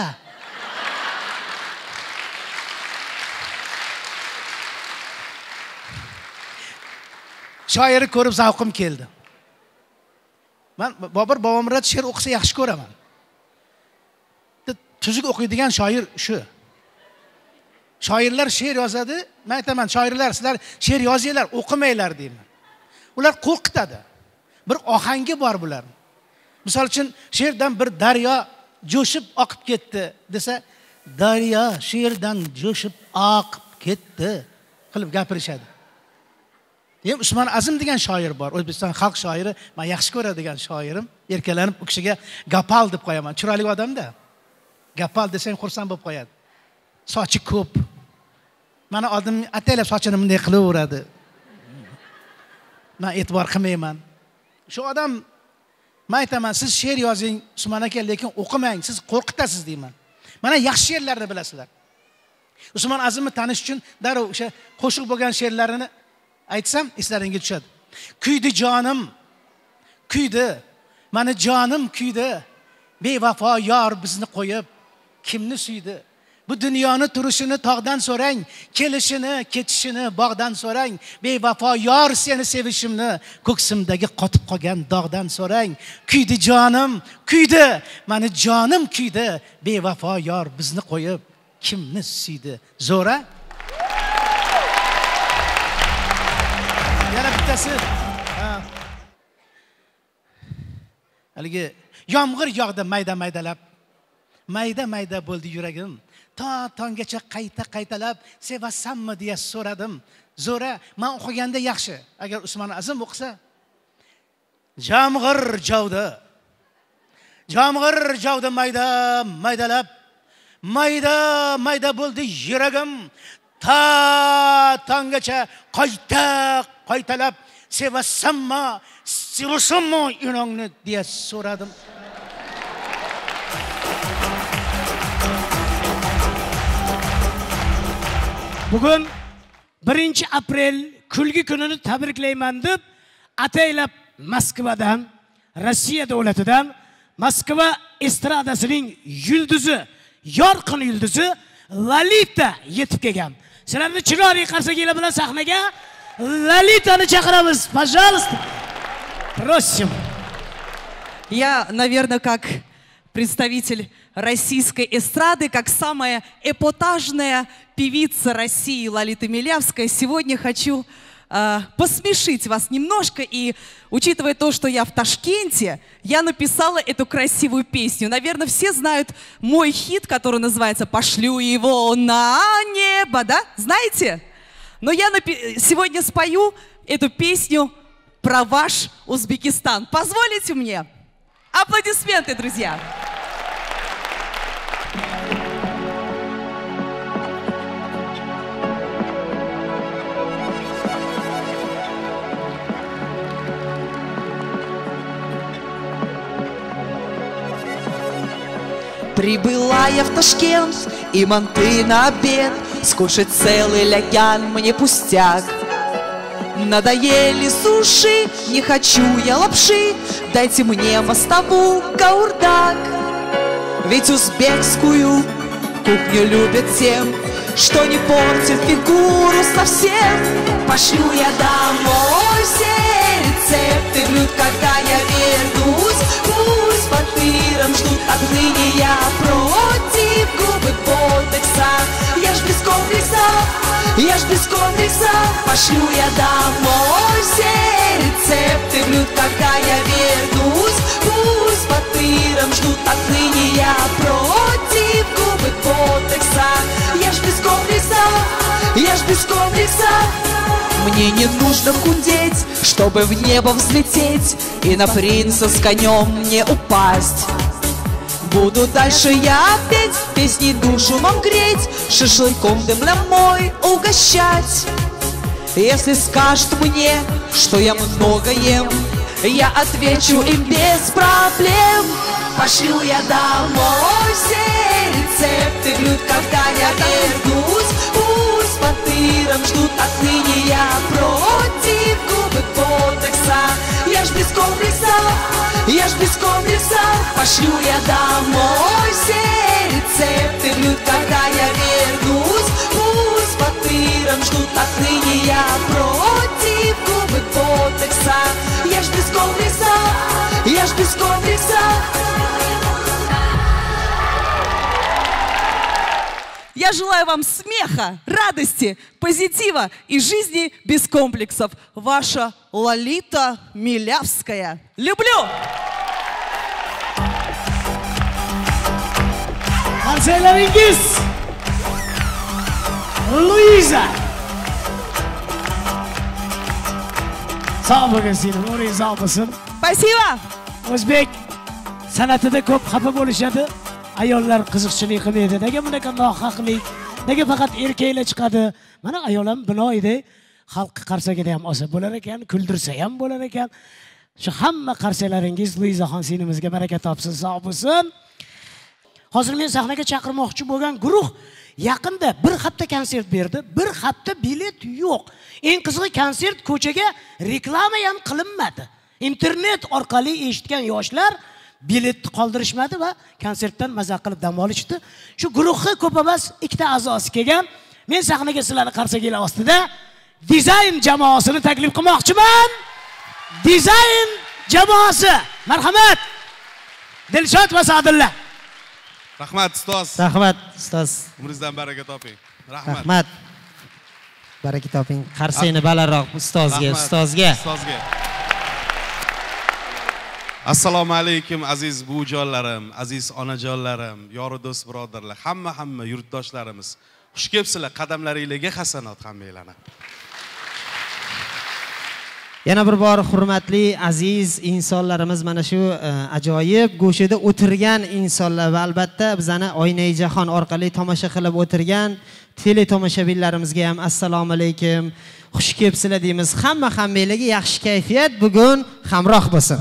Shoirni ko'rib zavqim keldi. Men Bobur Bobomurod she'r o'qisa yaxshi ko'raman. Tuzuk o'qiydigan shoir shu. Shoirlar she'r yozadi. Men aytaman, shoirlar sizlar she'r yozinglar, o'qimanglar deyman. Ular qo'rqitadi. Bir ohangi bor bular. Misol uchun she'rdan bir daryo jo'shib oqib ketdi desa, daryo she'rdan jo'shib oqib ketdi qilib gapirishadi. Hem Usmon Azim degan shoir bor. O'zbekiston xalq shoiri, men yaxshi ko'radigan shoirim. Erkalanib u kishiga Gapal deb qo'yaman. Chiroyli odam-da. Gapal desang xursand bo'lib qo'yadi. Sochi ko'p. Mana odam ataylab sochini bunday qilaveradi. Men e'tibor qilmayman. Shu odam men aytaman, siz she'r yozing, Usmon aka, lekin o'qimang, siz qo'rqitasiz deyman. Mana yaxshi she'rlarni bilasizlar. Usmon Azimni tanish uchun darrov o'sha qo'shiq bo'lgan she'rlarini aytsam eslaringga tushadi. Kuydi jonim, kuydi. Mani jonim kuydi. Bevafo yor bizni qo'yib kimni suydi? Bu dunyoni turishini tog'dan so'rang, kelishini, ketishini bog'dan so'rang. Bevafo yor seni sevishimni ko'ksimdagi qotib qolgan dog'dan so'rang. Kuydi jonim, kuydi. Mani jonim kuydi. Bevafo yor bizni qo'yib kimni suydi? Zo'ra? Yana bittasi. Haligi yomg'ir yog'di mayda-maydalab. Mayda-mayda bo'ldi yuragim. Ta tonggacha qayta-qaytalab sevasanmi deya so'radim. Zo'ra, men o'qiganda yaxshi. Agar Usmon Azim o'qisa, yomg'ir jovdi. Yomg'ir jovdi mayda-maydalab. Mayda-mayda bo'ldi yuragim. Ta tonggacha qayta-qaytalab sevasanmi yuragimni deya so'radim. Bugun 1 aprel kulgi kunini tabriklayman deb ataylab Moskvadan, Rossiya davlatidan Moskva estradasining yulduzi, yorqin yulduzi Lalita yetib kelgan. Sizlarni chiroyli qarsakinglar bilan sahnaga Lalitani chaqiramiz. Пожалуйста. Просим. Я, наверное, как представитель российской эстрады, как самая эпатажная певица России Лолита Милявская, сегодня хочу посмешить вас немножко. И учитывая то, что я в Ташкенте, я написала эту красивую песню. Наверное, все знают мой хит, который называется «Пошлю его на небо», да? Знаете? Но я сегодня спою эту песню про ваш Узбекистан. Позволите мне? Аплодисменты, друзья! Прибыла я в Ташкент, и манты на обед, скушать целый лягян мне пустяк. Надоели суши, не хочу я лапши, дайте мне мостову каурдак. Ведь узбекскую кухню любят тем, что не портит фигуру совсем. Пошлю я домой все рецепты блюд, когда я вернусь. Пусть по тырам ждут, отныне я против губы ботекса. Я ж без комплекса, я ж без комплекса. Пошлю я домой все рецепты блюд, когда я вернусь. Пусть по тырам ждут, отныне я против губы ботекса. Я ж без комплекса, я ж без комплекса. Мне не нужно худеть, чтобы в небо взлететь и на принца с конем мне упасть. Буду дальше я петь, песни душу вам греть, шашлыком дымля мой угощать. Если скажут мне, что я много ем, я отвечу им без проблем. Пошлю я домой все рецепты блюд, когда я вернусь. Пусть по тырам ждут, отныне я против губы ботекса. Я ж без комплекса, я ж без комплекса. Пошлю я домой все рецепты блюд, когда я вернусь. Пусть по тырам ждут, отныне я против губы ботекса. Я ж без комплекса, я ж без комплекса. Я желаю вам смеха, радости, позитива и жизни без комплексов. Ваша Лолита Милявская. Люблю! Konserlaringiz Luiza. Sağ olun senin, orayı sağ olasın. Спасибо! O'zbek san'atida ko'p xafa bo'lishadi. Ayollar qiziqchilik qilmaydi. Nega bunaqa nohaqlik? Nega faqat erkaklar chiqadi? Mana ayol ham binoyida xalq qarsagida ham olsa bo'lar ekan, kuldirsa ham bo'lar ekan. Shu hamma qarsalaringiz Luizaxon sinimizga baraka topsin, sog' bo'lsin. Hozir men sahnaga chaqirmoqchi bo'lgan guruh yaqinda bir hafta konsert berdi. Bir hafta bilet yo'q. Eng qizig'i konsert ko'chaga reklama ham qilinmadi. Internet orqali eshitgan yoshlar biletni qoldirishmadi va konsertdan maza qilib dam olishdi. Shu guruhga ko'p emas, ikkita a'zosi kelgan. Men sahnaga sizlarni qarsaklar ostida dizayn jamoasini taklif qilmoqchiman. Dizayn jamoasi. Marhamat. Dilshod va Sadulla. Rahmat ustoz. Rahmat ustoz. Umringizdan baraka toping. Rahmat. Rahmat. Baraka toping. Qarsakni balandroq ustozga. Assalomu alaykum aziz buvijonlarim, aziz onajonlarim, yori do'st birodarlar, hamma yurtdoshlarimiz. Xush kelibsizlar, qadamlaringizga hasanot hammanglarni. Yana bir bor hurmatli aziz insonlarimiz, mana shu ajoyib go'shada o'tirgan insonlar va albatta bizani Oynai jahon orqali tomosha qilib o'tirgan tele tomoshabinlarimizga ham assalomu alaykum. Xush kelibsizlar deymiz. Hammanglarga yaxshi kayfiyat bugun hamroh bo'lsin.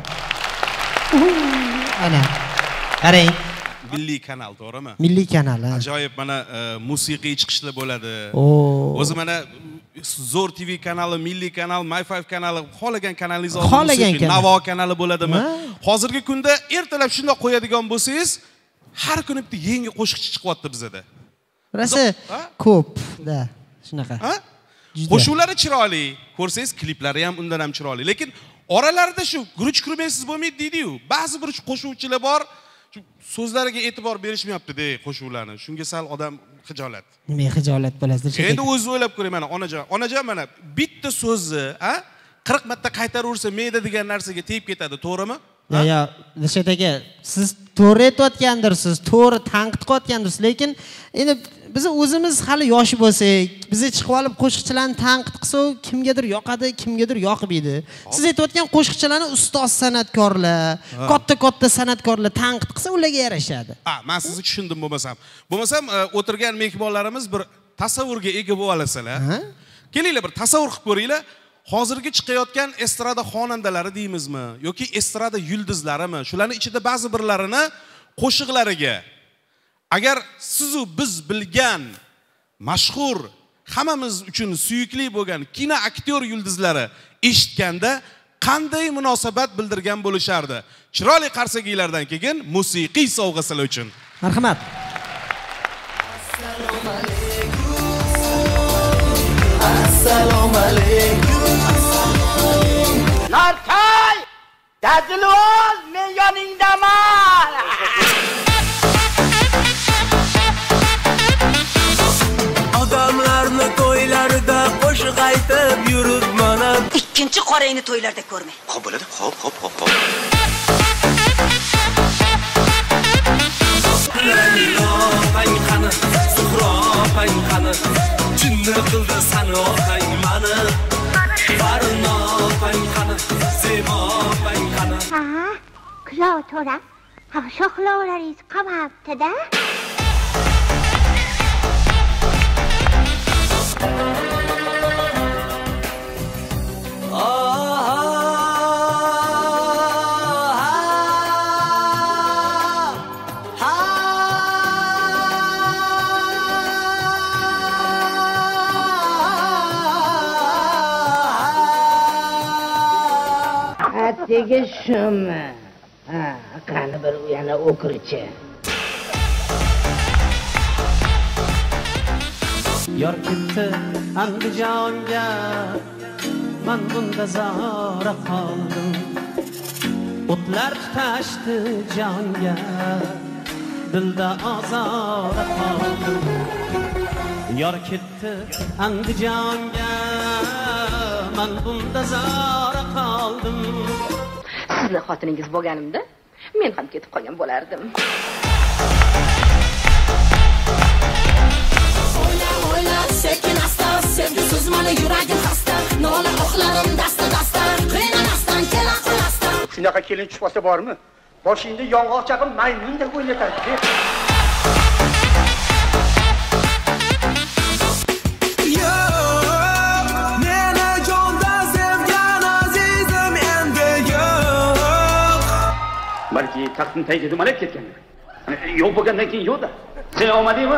Ana. Qarang. Milliy kanal, to'g'rimi? Milliy kanal. Ajoyib, mana musiqiy chiqishlar bo'ladi. O'zi mana Zo'r TV kanali, Milliy kanal, My5 kanali, xohlagan kanalingiz olib, Navo kanali bo'ladimi? Hozirgi kunda ertalab shunday qo'yadigan bo'lsangiz, har kuni bitta yangi qo'shiqchi chiqyapti bizda. Rosa ko'p-da, shunaqa. Qo'shuqlari chiroyli, ko'rsangiz kliplari ham undan ham chiroyli, lekin Oralarda shu guruch kurmaysiz bo'lmaydi deydi-yu. Ba'zi bir qo'shuvchilar bor, shu so'zlariga e'tibor berishmayapti-de qo'shuvlarni. Shunga sal odam xijolat. Nima xijolat bo'lasiz? Endi o'zi o'ylab ko'ring mana onajon mana bitta so'zni, 40 marta qaytaraversa mayda degan narsaga tegib ketadi, to'g'rimi? Ya, Dilshod aka, siz to'g'ri aytayotgandirsiz, to'g'ri tanqid qilayotgandirsiz, lekin endi biz o'zimiz hali yosh bo'lsak, bizni chiqib olib qo'shiqchilarni tanqid qilsak, kimgadir yoqadi, kimgadir yoqmaydi. Siz aytayotgan qo'shiqchilarni ustoz san'atkorlar, katta san'atkorlar tanqid qilsa, ularga yarashadi. Men sizni tushundim bo'lmasam o'tirgan mehmonlarimiz bir tasavvurga ega bo'lib olasalar. Kelinglar bir tasavvur qilib ko'ringlar. Hozirgi chiqayotgan estrada xonandalari deymizmi yoki estrada yulduzlarimi? Shularning ichida ba'zi birlarini qo'shiqlariga agar siz u biz bilgan mashhur, hammamiz uchun suyukli bo'lgan kino aktyor yulduzlari eshitganda qanday munosabat bildirgan bo'lishardi? Chiroyli qarsakiylardan keyin musiqiy sovg'a sizlar uchun. Marhamat. Assalomu alaykum. Nartay! Dazilvoz, men yoningdaman. Odamlarni to'ylarida qo'shiq aytib yuribman. Ikkinchi qorangni to'ylarda ko'rmay. Xo'p bo'ladi. Xo'p. Qani, Suhro qani. Jinni qildi sani otang mani. Barno qani, Semo qani. Qulov to'ra. Shoxlovlaringiz qamabdi-da. Atigi shumi. Qani bir yana o'kirchi. Yor ketdi Andijonga, men bunda zora qoldim. O'tlar tutashdi jonga, dilda azora qoldim. Yor ketdi Andijonga, men bunda zora qoldim. Sizni xotiningiz bo'lganimda, men ham ketib qolgan bo'lardim. O'yla, sekin asta, sevgisiz meni yuragim xasta. Nola oqlarim dasta, qiynalmasdan kela qolasdan. Shunaqa kelin tushmasa bormi? Boshingda yong'oq chaqib maymundek o'ynatadi. Balki taqdim tagiga dumalab ketgandir. Yo'q bo'lgandan keyin yo'qda. Sen olmadingmi?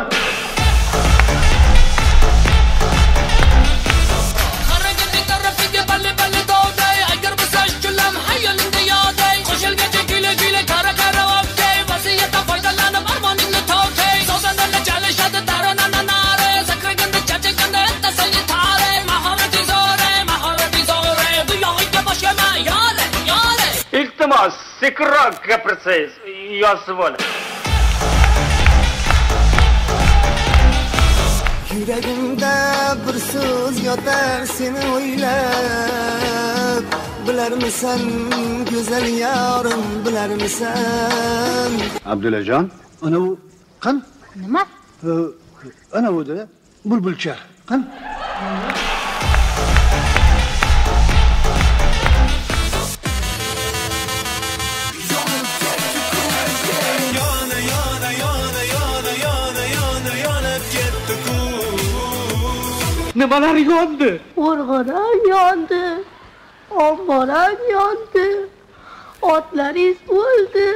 İltimos, sekinroq gapirsangiz, yozib ol. Yuragimda bir so'z yotar seni o'ylab. Bilarmisan go'zal yorim, bilarmisan? Abdullajon, ana u qan? Nima? Ana u-da bulbulcha. Qan? Nimalar yondi? O'rg'onak yondi. Omborak yondi. Otlaringiz o'ldi.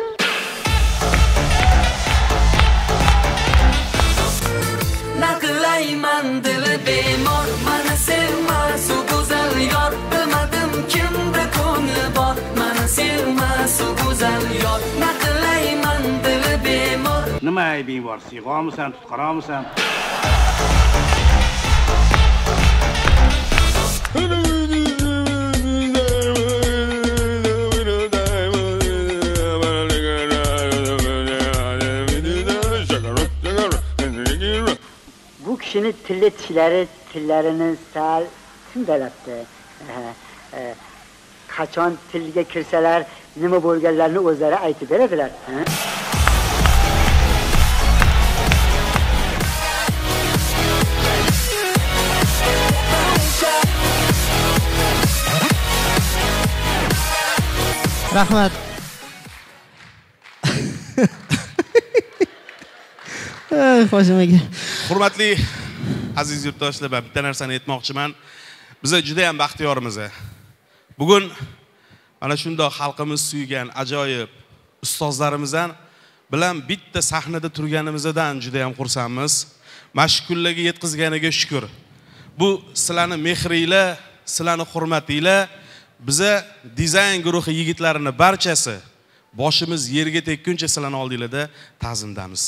Naqlayman dili bemor, mana sevmas u go'zal yor. Bilmadim kimda ko'ngli bor, mana sevmas u go'zal yor. Naqlayman dili bemor. Nima aybing bor? Siyg'omisan, tutqaromisan? tilli tishlari tillarini sal tindalabdi. Qachon tilga kirsalar, nima bo'lganlarini o'zlari aytib beradilar. Rahmat. Qo'shimaga. Hurmatli aziz yurtdoshlar, men bitta narsani aytmoqchiman. Biz juda ham baxtiyormiz. Bugun mana shundoq xalqimiz suygan ajoyib ustozlarimizdan bilan bitta sahnada turganimizdan juda ham xursandmiz. Mashkullarga yetkazganiga shukr. Bu sizlarning mehringlar, sizlarning hurmatinglar biza dizayn guruhi yigitlarini barchasi boshimiz yerga tekkuncha sizlarning oldingizda ta'zimdamiz.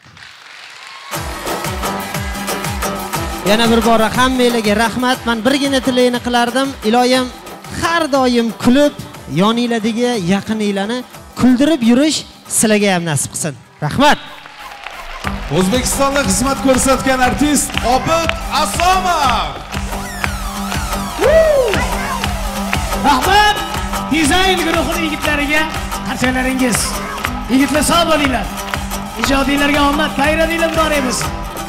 Yana bir bora hammangizga rahmat. Men birgina tilakni qilardim. Iloyim har doim kulib, yoninglardagi yaqininglarni kuldirib yurish sizlarga ham nasib qilsin. Rahmat. O'zbekistonda xizmat ko'rsatgan artist Obid Asomov. Rahmat dizayn guruhi yigitlariga qarshilaringiz. Yigitlar sog' bo'linglar. Ijodiylarga omad, xayradinglar boramiz.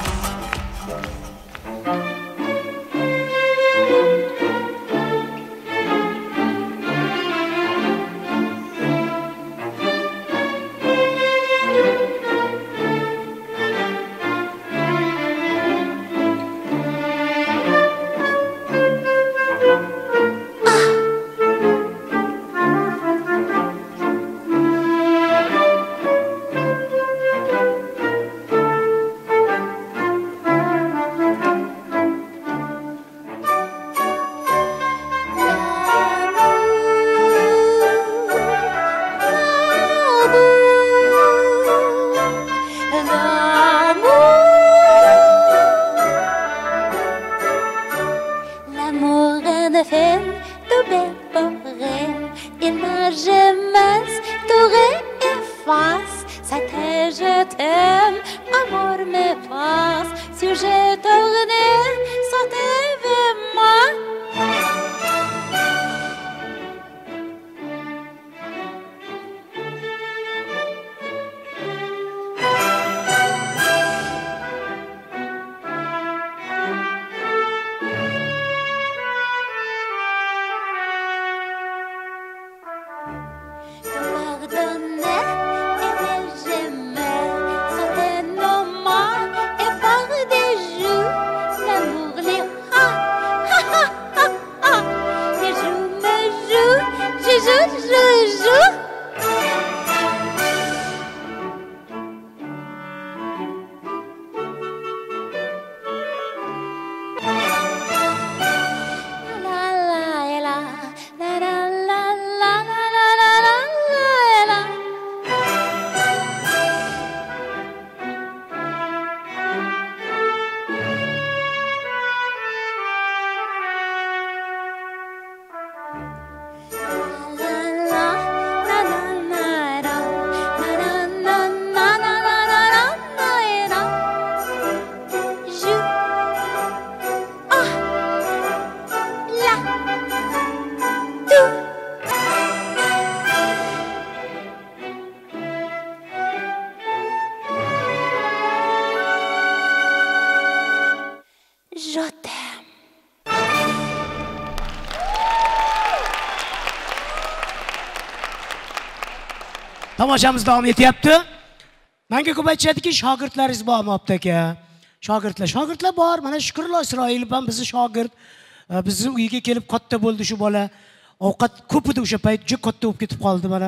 Tomoshamiz davom etyapti. Menga ko'p aytishadiki, shogirdlaringiz bormi opta aka? Shogirdlar bor. Mana Shukrullo Isroilov ham bizni shogird. Bizni uyga kelib katta bo'ldi shu bola. Ovqat ko'p edi o'sha payt, juda katta bo'lib ketib qoldi mana.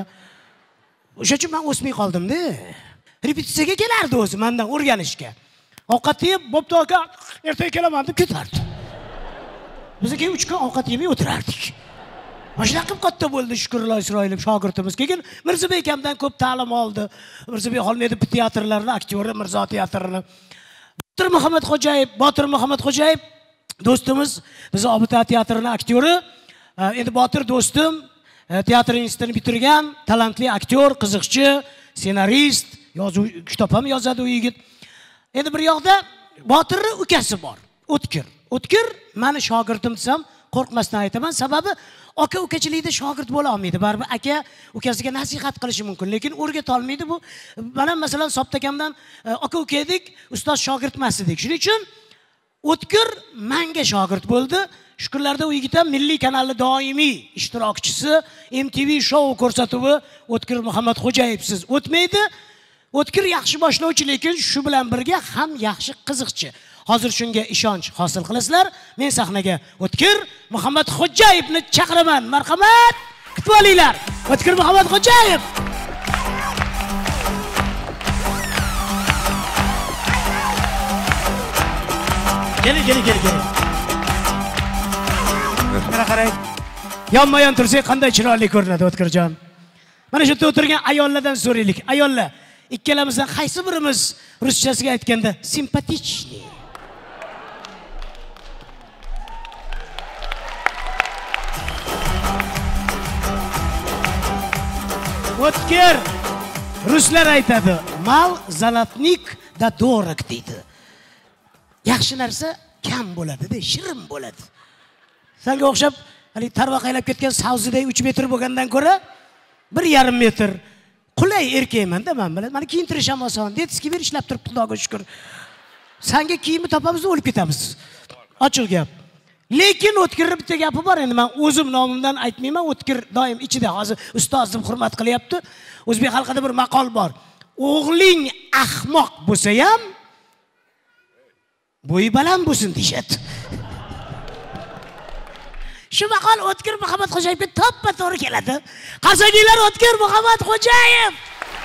O'sha uchun men o'smay qoldim-da. Repetitsiyaga kelardi o'zi mendan o'rganishga. Ovqat yeb, bo'pti aka, ertaga kelaman deb ketardi. Biz keyin 3 kun ovqat yemay o'tirardik. Mana qilib katta bo'ldi Shukrullo Isroilov shogirdimiz. Keyin Mirzobek akamdan ko'p ta'lim oldi. Mirzobek Xolmedov teatrlarning aktyori, Mirzo teatrini. Botir Muhammad Xo'jayev do'stimiz, biz Obita teatrining aktyori. Endi Botir do'stim teatr institutini bitirgan, talantli aktyor, qiziqchi, ssenarist, yozuv kitob ham yozadi u yigit. Endi bir yoqda Botirning ukasi bor. O'tkir meni shogirdim desam qo'rqmasdan aytaman. Sababi aka ukachilikda shogird bo'la olmaydi. Baribir aka ukasiga nasihat qilishi mumkin, lekin o'rgata olmaydi bu. Mana masalan Sobit akamdan aka uka edik, ustoz shogird emas edik. Shuning uchun O'tkir menga shogird bo'ldi. Shukrlarda u yigit ham Milliy kanali doimiy ishtirokchisi, MTV show ko'rsatuvi O'tkir Muhammadxo'jayevsiz o'tmaydi. O'tkir yaxshi boshlovchi, lekin shu bilan birga ham yaxshi qiziqchi. Hozir shunga ishonch hosil qilasizlar. Men sahnaga O'tkir Muhammadxo'jayevni chaqiraman. Marhamat, kutib olinglar. O'tkir Muhammadxo'jayev. Keling. Mana qarang. Yonma-yon tursak qanday chiroyli ko'rinadi O'tkirjon. Mana shu yerda o'tirgan ayollardan so'raylik. Ayollar, ikkalamizdan qaysi birimiz ruschasiga aytganda simpatichni? O'tkir ruslar aytadi, mal zalatnik da dorog deydi. Yaxshi narsa kam bo'ladi-da, shirin bo'ladi. Senga o'xshab, hali tarvaqaylab ketgan savziday 3 metr bo'lgandan ko'ra 1,5 metr qulay erkakman-da men bilan. Meni kiyintirish ham oson. Detskiy ber ishlab turibdi, Xudoga shukr. Senga kiyimni topamiz, o'lib ketamiz. Ochiq gap. Lekin O'tkirning bitta gapi bor. Endi men o'zim nomimdan aytmayman. O'tkir doim ichida hozir ustozim hurmat qilyapti. O'zbek xalqida bir maqol bor. O'g'ling ahmoq bo'lsa ham bo'yi baland bo'lsin deyshadi. Shu maqol O'tkir Muhammadxo'jayevga to'ppa-to'g'ri keladi. Qarsakinglar O'tkir Muhammadxo'jayev.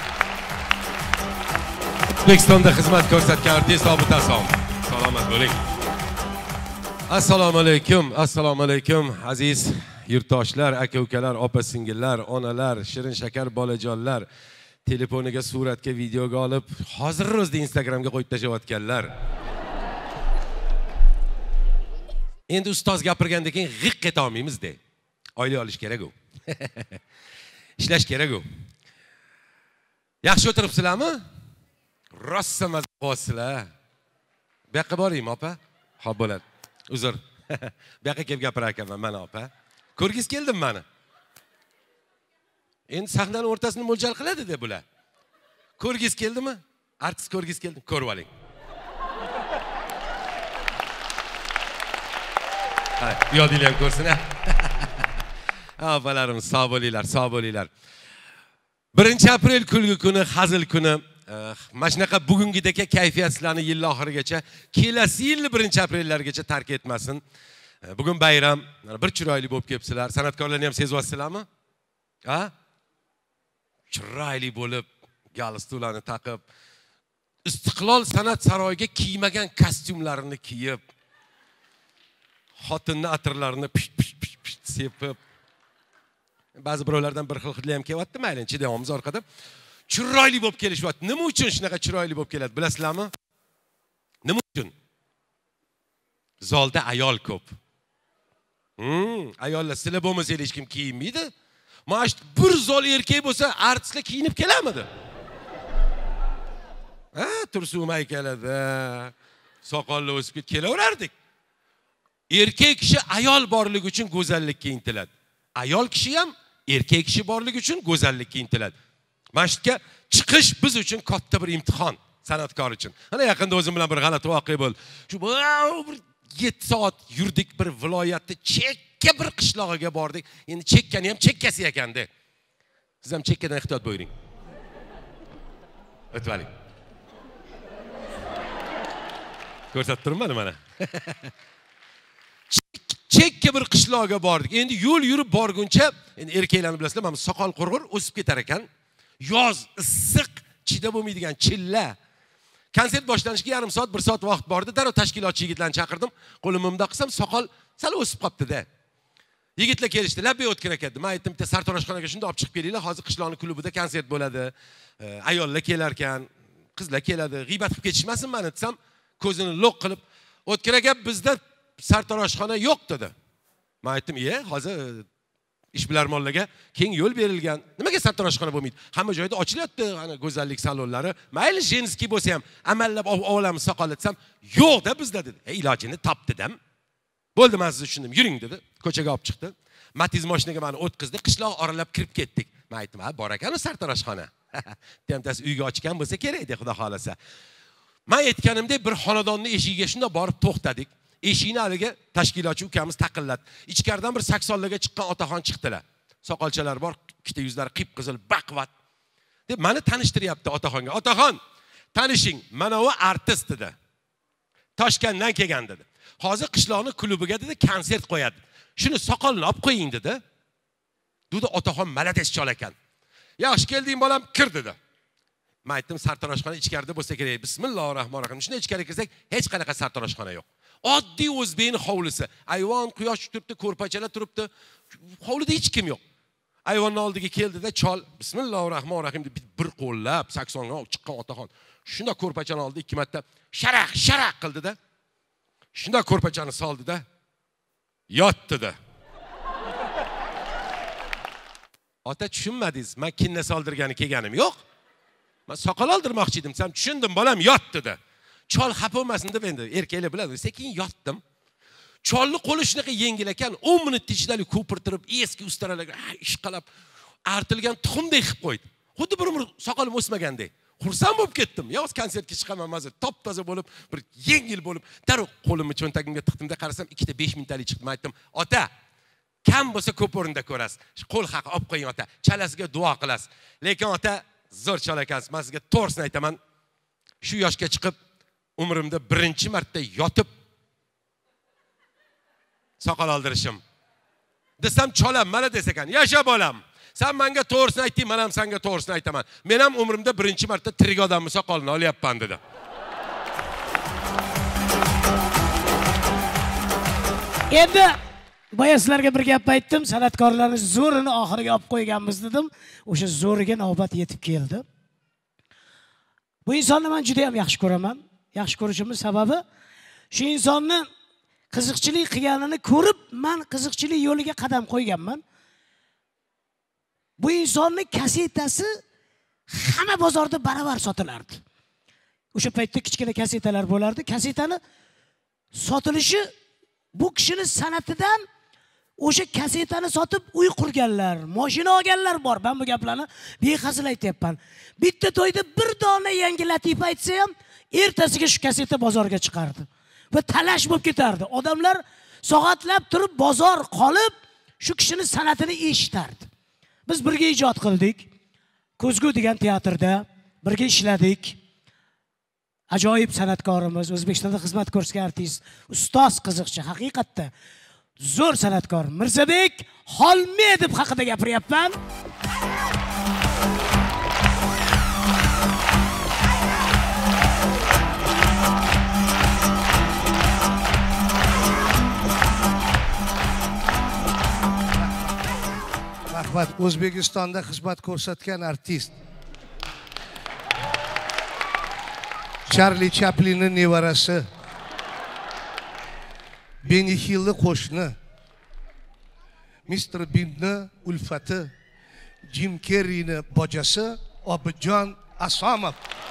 O'zbekistonda xizmat ko'rsatgan artist Obid Asom. Salomat bo'ling. Assalomu alaykum aziz yurtdoshlar, aka-ukalar, opa-singillar, onalar, shirin shakar bolajonlar, telefoniga suratga, videoga olib, hozir o'zida Instagramga qo'yib tashlayotganlar. Endi ustoz gapirgandan keyin g'iq eta olmaymiz-da. Oylik olish kerak-ku. Ishlash kerak-ku. Yaxshi o'tiribsizlarmi? Rossa mazza qilyapsizlar. Bu yoqqa boraymi, opa? Xo'p bo'ladi. Uzr. Bu yoqqa kelib gapirar ekanman, mana opa. Ko'rgis keldim meni. Endi sahnaning o'rtasini mo'ljal qiladi-da bular. Ko'rgis keldimi? Artist ko'rgis keldim, ko'rib oling. Ha, yodinglar ham ko'rsin. Opalarim, sog' bo'linglar. 1 aprel kulgi kuni, hazil kuni. Mana shunaqa bugungidagi kayfiyatlarni yil oxirigacha, kelasi yil 1 aprellargacha tark etmasin. Bugun bayram, bir chiroyli bo'lib kelibsizlar. San'atkorlarni ham sezyapsizlarmi? Ha? Chiroyli bo'lib, galstuklarni taqib, Istiqlol san'at saroyiga kiymagan kostyumlarini kiyib, xotinning atirlarini pish sepib, ba'zi birovlardan bir xil hidlar ham kelyapti, mayli, chidayapmiz orqada. Chiroyli bo'lib kelishyapti. Nima uchun shunaqa chiroyli bo'lib keladi, bilasizlarmi? Nima uchun? Zalda ayol ko'p. Ayollar sizlar bo'lmasa hech kim kiyinmaydi. Mana shu bir zol erkak bo'lsa, artistlar kiyinib kelamidi? Ha, Tursun haykalida soqolli o'sib kelaverardik. Erkak kishi ayol borligi uchun go'zallikka intiladi. Ayol kishi ham erkak kishi borligi uchun go'zallikka intiladi. Mana shu chiqish biz uchun katta bir imtihon, san'atkor uchun. Ana yaqinda o'zim bilan bir g'alati voqea bo'ldi. Shu bir 7 soat yurdik, bir viloyatda chekka bir qishlog'iga bordik. Endi chekkani ham chekkasi ekanda. Siz ham chekkadan ehtiyot bo'ling. O'tib oling. Ko'rsatib turibman mana. Chekka bir qishloqqa bordik. Endi yo'l yurib borguncha, endi erkaklarni bilasizlar, mana soqol qurg'ur o'sib ketar ekan. Yoz issiq, chida bo'lmaydigan chilla. Konsert boshlanishiga yarim soat, 1 soat vaqt bordi. Darrov tashkilotchi yigitlarni chaqirdim. Qo'limimda qilsam soqol sal o'sib qopti-da. Yigitlar kelishdi, labbiy o'tkir ekan. Men aytdim, bitta sartaroshxonaga shunda olib chiqib kelinglar. Hozir qishloqning klubida konsert bo'ladi. Ayollar kelar ekan, qizlar keladi. G'iybat qilib ketishmasin meni desam, ko'zini loq qilib, "O'tkir aka, bizda sartaroshxona yo'q" dedi. Men aytdim, hozir ishbilarmonlarga keng yo'l berilgan. Nimaga sartaroshxona bo'lmaydi? Hamma joyda ochilyapti, ana go'zallik salonlari. Mayli jenskiy bo'lsa ham, amallab olamiz soqol etsam, yo'q-da bizda dedi. Ilojini topdi-da. Bo'ldi, men sizni tushundim. Yuring dedi. Ko'chaga olib chiqdi. Matiz mashinaga meni o'tkazdi, qishloq oralab kirib ketdik. Men aytdim, "Ha, bor ekan sartaroshxona." Temtasi uyga ochgan bo'lsa kerak edi, xudo xolasa. Men aytganimdek bir xonadonning eshigiga shunda borib to'xtadik. Eshikni haliga tashkilotchi ukamiz taqillatdi. Ichkaridan bir saksonlarga chiqqan otaxon chiqdilar. Soqolchalar bor, ikkita yuzlari qip-qizil, baqvat. deb meni tanishtiryapti otaxonga. Otaxon, tanishing, mana u artist dedi. Toshkentdan kelgan dedi. Hozir qishloqning klubiga dedi konsert qo'yadi. Shuni soqolini olib qo'ying dedi. Dedi otaxon malades chol ekan. Yaxshi kelding bolam, kir dedi. Men aytdim, sartaroshxona ichkarida bo'lsa kerak. Bismillahirrohmanirrohim. Shuni ichkari kirsak, hech qanaqa sartaroshxona yo'q. Oddiy o'zbekning hovlisi. Ayvon, quyosh turibdi, ko'rpachalar turibdi. Hovlida hech kim yo'q. Ayvonning oldiga keldida chol Bismillahirrohmanirrohim deb bir qo'llab 80 ga chiqqan otaxon. Shunda ko'rpachani oldi 2 marta sharaq qildida. Shunda ko'rpachani soldida yotdi-da. Ota tushunmadingiz, men kinna soldirgani kelganim yo'q. Men soqol oldirmoqchi edim, sen tushundim, bolam yotdi-da. Chol xafa bo'lmasin deb endi erkaklar biladi, sekin yotdim. Cholni qo'li shunaqa yengil ekan, 10 minut ichida ko'pirtirib, eski ustaralarga ishqalab, artilgan tuxumdek qilib qo'ydi. Xuddi bir umr soqolim o'smagandek. Xursand bo'lib ketdim. Yo'q, konsertga chiqaman, mazir top-toza bo'lib, bir yengil bo'lib, darrov qo'limni cho'ntagimga tiqdimda qarasam, ikkita 5 mingtalik chiqdi. Men aytdim, "Ota, kam bo'lsa ko'p o'rinda ko'rasiz. Qo'l haqi olib qo'ying ota. Chalasiga duo qilasiz. Lekin ota, zo'r chol ekansiz. Men sizga to'g'risini aytaman. Shu yoshga chiqib, umrimda birinchi marta yotib soqol oldirishim. Desam cholam, mana desakan, "Yasha bolam. Sen menga to'g'risini ayting, men ham senga to'g'risini aytaman. Men ham umrimda birinchi marta tirik odamning soqolini olyapman" dedi. Endi boya sizlarga bir gap aytdim, san'atkorlarni zo'rini oxiriga olib qo'yganmiz dedim. O'sha zo'riga navbat yetib keldi. Bu insonni men juda ham yaxshi ko'raman. Yaxshi ko'rishimning sababi shu insonni qiziqchilik qilganini ko'rib, men qiziqchilik yo'liga qadam qo'yganman. Bu insonning kasetasi hamma bozorda baravar sotilardi. O'sha paytda kichkina kasetalar bo'lardi. Kasetani sotilishi bu kishining san'atidan o'sha kasetani sotib uy qurganlar, mashina olganlar bor. Men bu gaplarni behazil aytayapman. Bitta to'yda bir dona yangi latifa aytsa ham, ertasiga shu kaseta bozorga chiqardi. Va talash bo'lib ketardi. Odamlar soatlab turib bozor qolib, shu kishining san'atini eshitardi. Biz birga ijod qildik. Ko'zgu degan teatrda birga ishladik. Ajoyib san'atkorimiz, O'zbekistonda xizmat ko'rsatgan artist, ustoz qiziqchi, haqiqatda zo'r san'atkor Mirzabek Xolmedov haqida gapiryapman. Rahmat, O'zbekistonda xizmat ko'rsatgan artist. Charlie Chaplinning nevarasi. Benny Hillning qo'shni. Mr. Beanning ulfati. Jim Carreyning bojasi Obidjon Asomov.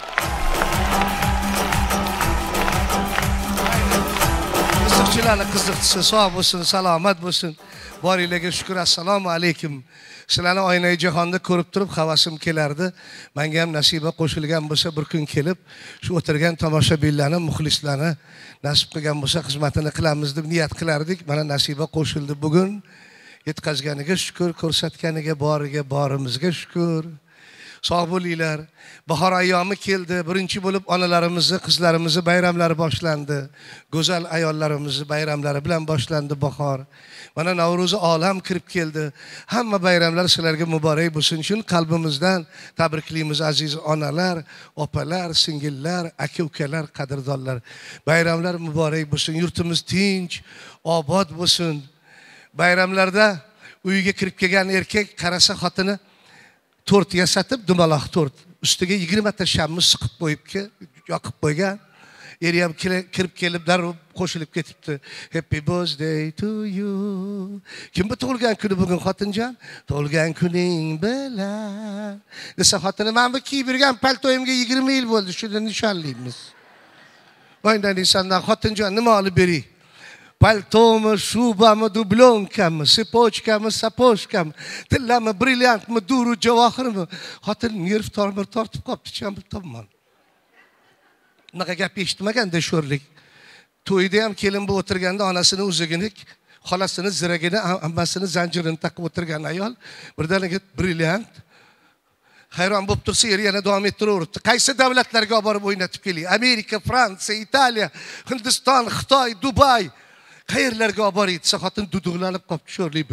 Qiziqchilarning qiziqchisi sog' bo'lsin, salomat bo'lsin. Boringlarga shukr, assalomu alaykum. Sizlarni Oynai jahonda ko'rib turib havasim kelardi. Menga ham nasiba qo'shilgan bo'lsa bir kun kelib, shu o'tirgan tomoshabinlarni, muxlislarni nasib qilgan bo'lsa xizmatini qilamiz deb niyat qilardik. Mana nasiba qo'shildi bugun. Yetkazganiga shukr, ko'rsatganiga boriga borimizga shukr. Sog' bo'linglar. Bahor ayyomi keldi. Birinchi bo'lib onalarimizni, qizlarimizni bayramlari boshlandi. Go'zal ayollarimizni bayramlari bilan boshlandi bahor. Mana Navro'zi olam kirib keldi. Hamma bayramlar sizlarga muborak bo'lsin. Shun qalbimizdan tabriklaymiz aziz onalar, opalar, singillar, aka-ukalar, qadrdonlar. Bayramlar muborak bo'lsin. Yurtimiz tinch, obod bo'lsin. Bayramlarda uyiga kirib kelgan erkak qarasa xotini tort yasatib, dumaloq tort. Ustiga 20 ta shamni siqib qo'yibki, yoqib qo'ygan. Eri ham kirib kelib darrov qo'shilib ketibdi. Happy birthday to you. Kim bu tug'ilgan kuni bugun xotinjon? Tug'ilgan kuning bilan. Desa xotini, men bu kiyib yurgan paltoyimga 20 yil bo'ldi, shuni nishonlaymiz. Voydan insondan xotinjon nima olib bering? Paltomi, shubami, dublonkami, sipochkami, sapochkami, tillami, brilliantmi, duru, javohirmi? Xotin nerv tomir tortib qolibdi, ham topman. Bunaqa gap eshitmaganda sho'rlik. To'yda ham kelin bu o'tirganda onasini uzugini, xolasini ziragini, ammasini zanjirini taqib o'tirgan ayol birdaniga brilliant. Hayron bo'lib tursa, eri yana davom ettiraveribdi. Qaysi davlatlarga olib borib o'ynatib keling? Amerika, Fransiya, Italiya, Hindiston, Xitoy, Dubay. Qayerlarga olib boraydi? Desa xotin duduqlanib qolibdi, sho'rlik.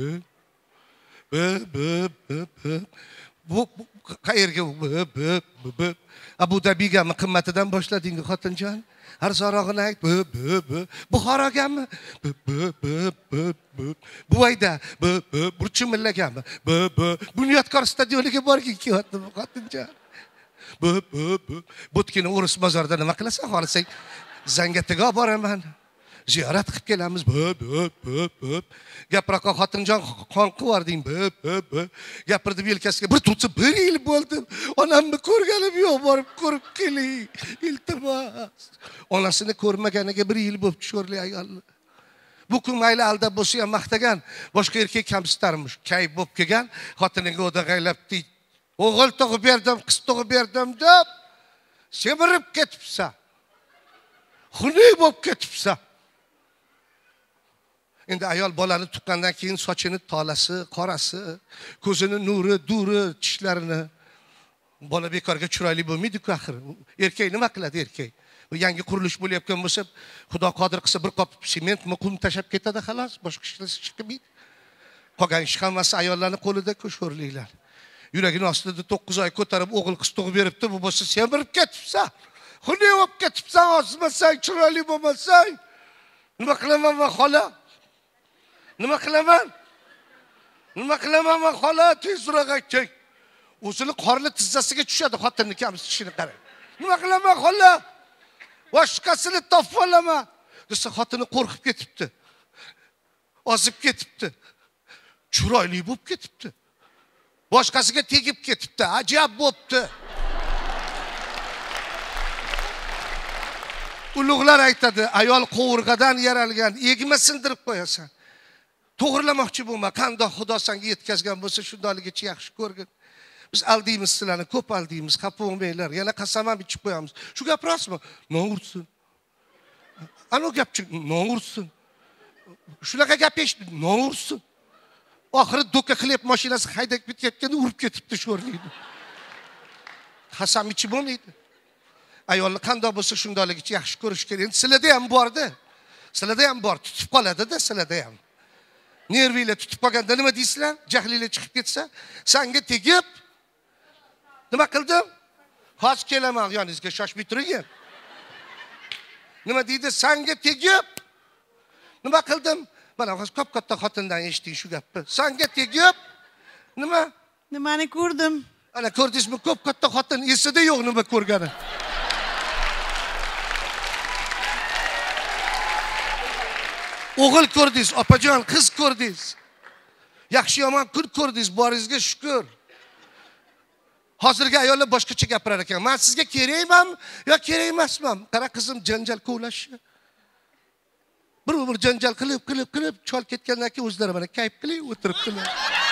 Bu qayerga? Abu Dabigami qimmatidan boshladingi xotinjon? Arzonrog'ini ayt. Buxorogami? Buvayda. Burchimillagami? Bunyodkor stadioniga borgin kelyapti xotinjon. Butkini o'ris bozorida nima qilasan? Xohlasang Zangatiga olib boraman. Ziyorat qilib kelamiz. Gapraqa xotinjon qon qivarding. Gapirdi yelkasiga. Bir tutsa 1 yil bo'ldi. Onamni ko'rganim yo'q, borib ko'rib keling. Iltimos. Onasini ko'rmaganiga 1 yil bo'lib sho'rli ayolni. Bu kun mayli aldab bo'lsa ham maqtagan, boshqa erkak kamsitarmish. Kayf bo'lib kelgan, xotiniga o'dag'aylabdi. O'g'il tug'ib berdim, qiz tug'ib berdim deb semirib ketibsan. Xunuk bo'lib ketibsan. Endi ayol bolani tuqqandan keyin sochini tolasi, qorasi, ko'zini nuri, duri, tishlarini bola bekorga chiroyli bo'lmaydi-ku axir. Erkak nima qiladi erkak? Bu yangi qurilish bo'layotgan bo'lsa, Xudo qodir qilsa bir qop sementmi, qum tashab ketadi xolos, boshqa ishlar chiqmaydi. Qolgan ish hammasi ayollarning qo'lida-ku sho'rliklar. Yuragining ostida 9 oy ko'tarib o'g'il qiz tug'ib beribdi, bu bo'lsa semirib ketibsan. Xunuk bo'lib ketibsan, ozmasang, chiroyli bo'lmasang. Nima qilaman men xola? Nima qilaman? Nima qilaman men xola? Tezroq ayting. O'zini qorni tizzasiga tushadi xotinning kamsitishini qarang. Nima qilaman xola? Boshqasini topib olaman. Desa xotini qo'rqib ketibdi. Ozib ketibdi. Chiroyli bo'lib ketibdi. Boshqasiga tegib ketibdi. Ajab bo'libdi. Ulug'lar aytadi, ayol qovurg'adan yaralgan, egma sindirib qo'yasan. To'g'rilamoqchi bo'lma, qandoq Xudo senga yetkazgan bo'lsa, shundayligicha yaxshi ko'rgin. Biz aldaymiz sizlarni, ko'p aldaymiz, xafa bo'lmanglar. Yana qasam ham ichib qo'yamiz. Shu gap rostmi? No'g'ursin. Ana gapchi, no'g'ursin. Shunaqa gap eshitdim, no'g'ursin. Oxiri do'ka qilib mashinasi haydab ketayotganda urib ketibdi sho'rlikni. Qasam ichib bo'lmaydi. Ayolni qandoq bo'lsa shundayligicha yaxshi ko'rish kerak. Endi sizlarda ham bor-da. Sizlarda ham bor, tutib qoladi-da sizlarda ham. Nervinglar tutib qolganda nima deysizlar? Jahlinglar chiqib ketsa, senga tegib nima qildim? Hozir kelaman, yoningizga shoshmay turing. Nima deydi? Senga tegib nima qildim? Mana hozir ko'p katta xotindan eshiting shu gapni. Senga tegib nima? Nimani ko'rdim? Ana ko'rdingizmi? Ko'p katta xotin esida yo'q nima ko'rgani. O'g'il ko'rdingiz, opajon, qiz ko'rdingiz. Yaxshi yomon kun ko'rdingiz, boringizga shukr. Hozirgi ayollar boshqacha gapirar ekan. Men sizga kerakman yo kerak emasman? Qara qizim janjal kovlashi. Bir janjal qilib chol ketgandan keyin o'zlari mana kayf qilib o'tiribdilar.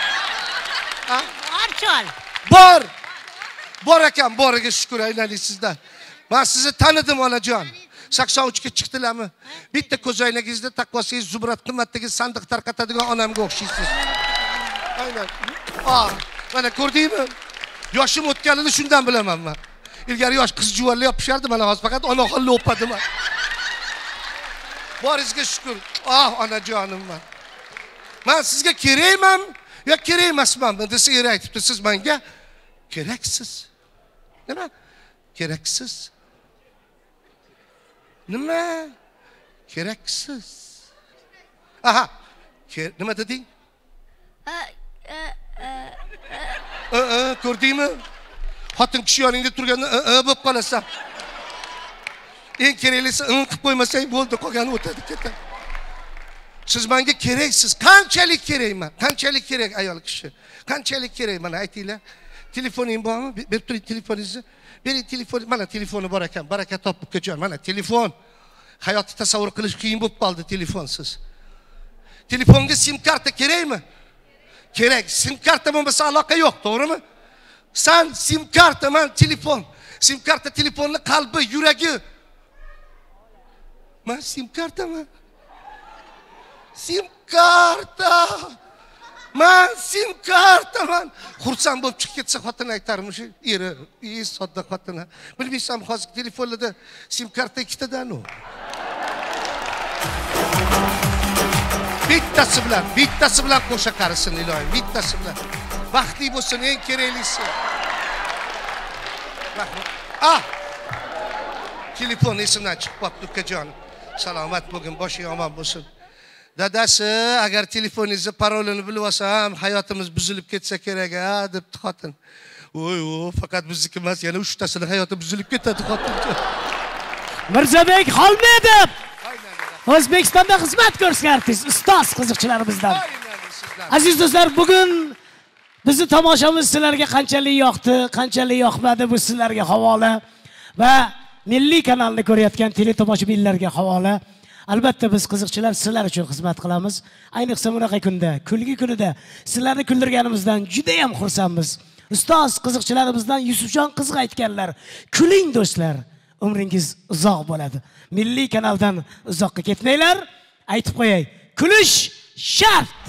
Bor chol. Bor. Bor ekan, boriga shukr aylanay sizdan. Men sizni tanidim onajon. 83 ga chiqdilarmi? Bitta ko'zoynagingizda taqvosingiz Zubrat qimmatdagi sandiq tarqatadigan onamga o'xshaysiz. Aynan. Mana ko'rdingmi? Yoshim o'tganini shundan bilaman men. Ilgari yosh qiz juvonlar yopishardi, mana hozir faqat onaxonni o'padim. Boringizga shukr. Onajonim men. Men sizga kerakman yo kerak emasman desa eri aytibdi, siz menga keraksiz. Nima? Keraksiz. Nima? Keraksiz. Aha. Nima deding? Ko'rdingmi? Xotin kishi yoningda turganda bo'lib qolasan. Eng keraklisi qilib qo'ymasang bo'ldi, qolgani o'tadi, ketadi. Siz menga keraksiz. Qanchalik kerakman? Qanchalik kerak ayol kishi? Qanchalik kerak? Mana aytinglar. Telefoning bormi? Berib turing telefoningizni. Bering telefon. Mana telefoni bor ekan. Baraka topib ketjon. Mana telefon. Hayotni tasavvur qilish qiyin bo'lib qoldi telefonsiz. Telefonga sim karta kerakmi? Kerak. Sim karta bo'lmasa aloqa yo'q, to'g'rimi? Sen sim karta, men telefon. Sim karta telefonning qalbi, yuragi. Men sim kartaman. Sim karta. Men sim kartaman. Xursand bo'lib chiqib ketsa xotin aytarmish, eri, sodda xotin. Bilmaysam hozir telefonlarda sim karta ikkitadan u. Bittasi bilan qo'sha qarisin iloyim, bittasi bilan. Baxtli bo'lsin, eng keraklisi. Rahmat. Telefon esimdan chiqib qolibdi ukajonim. Salomat bo'lgin, boshing omon bo'lsin. Dadasi, agar telefoningizni parolini bilib olsa ham hayotimiz buzilib ketsa kerak-a, debdi xotin. Voy, faqat bizniki emas, yana 3 tasini hayoti buzilib ketadi xotin. Mirzabek Xolmedov. O'zbekistonda xizmat ko'rsatgan artist, ustoz qiziqchilarimizdan. Aziz do'stlar, bugun bizni tomoshamiz sizlarga qanchalik yoqdi, qanchalik yoqmadi, bu sizlarga havola va milliy kanalni ko'rayotgan teletomoshabinlarga havola. Albatta biz qiziqchilar sizlar uchun xizmat qilamiz. Ayniqsa bunaqa kunda, kulgi kunida sizlarni kuldirganimizdan juda ham xursandmiz. Ustoz qiziqchilarimizdan Yusufjon qiziq aytganlar. Kuling do'stlar, umringiz uzoq bo'ladi. Milliy kanaldan uzoqqa ketmanglar. Aytib qo'yay, kulish shart.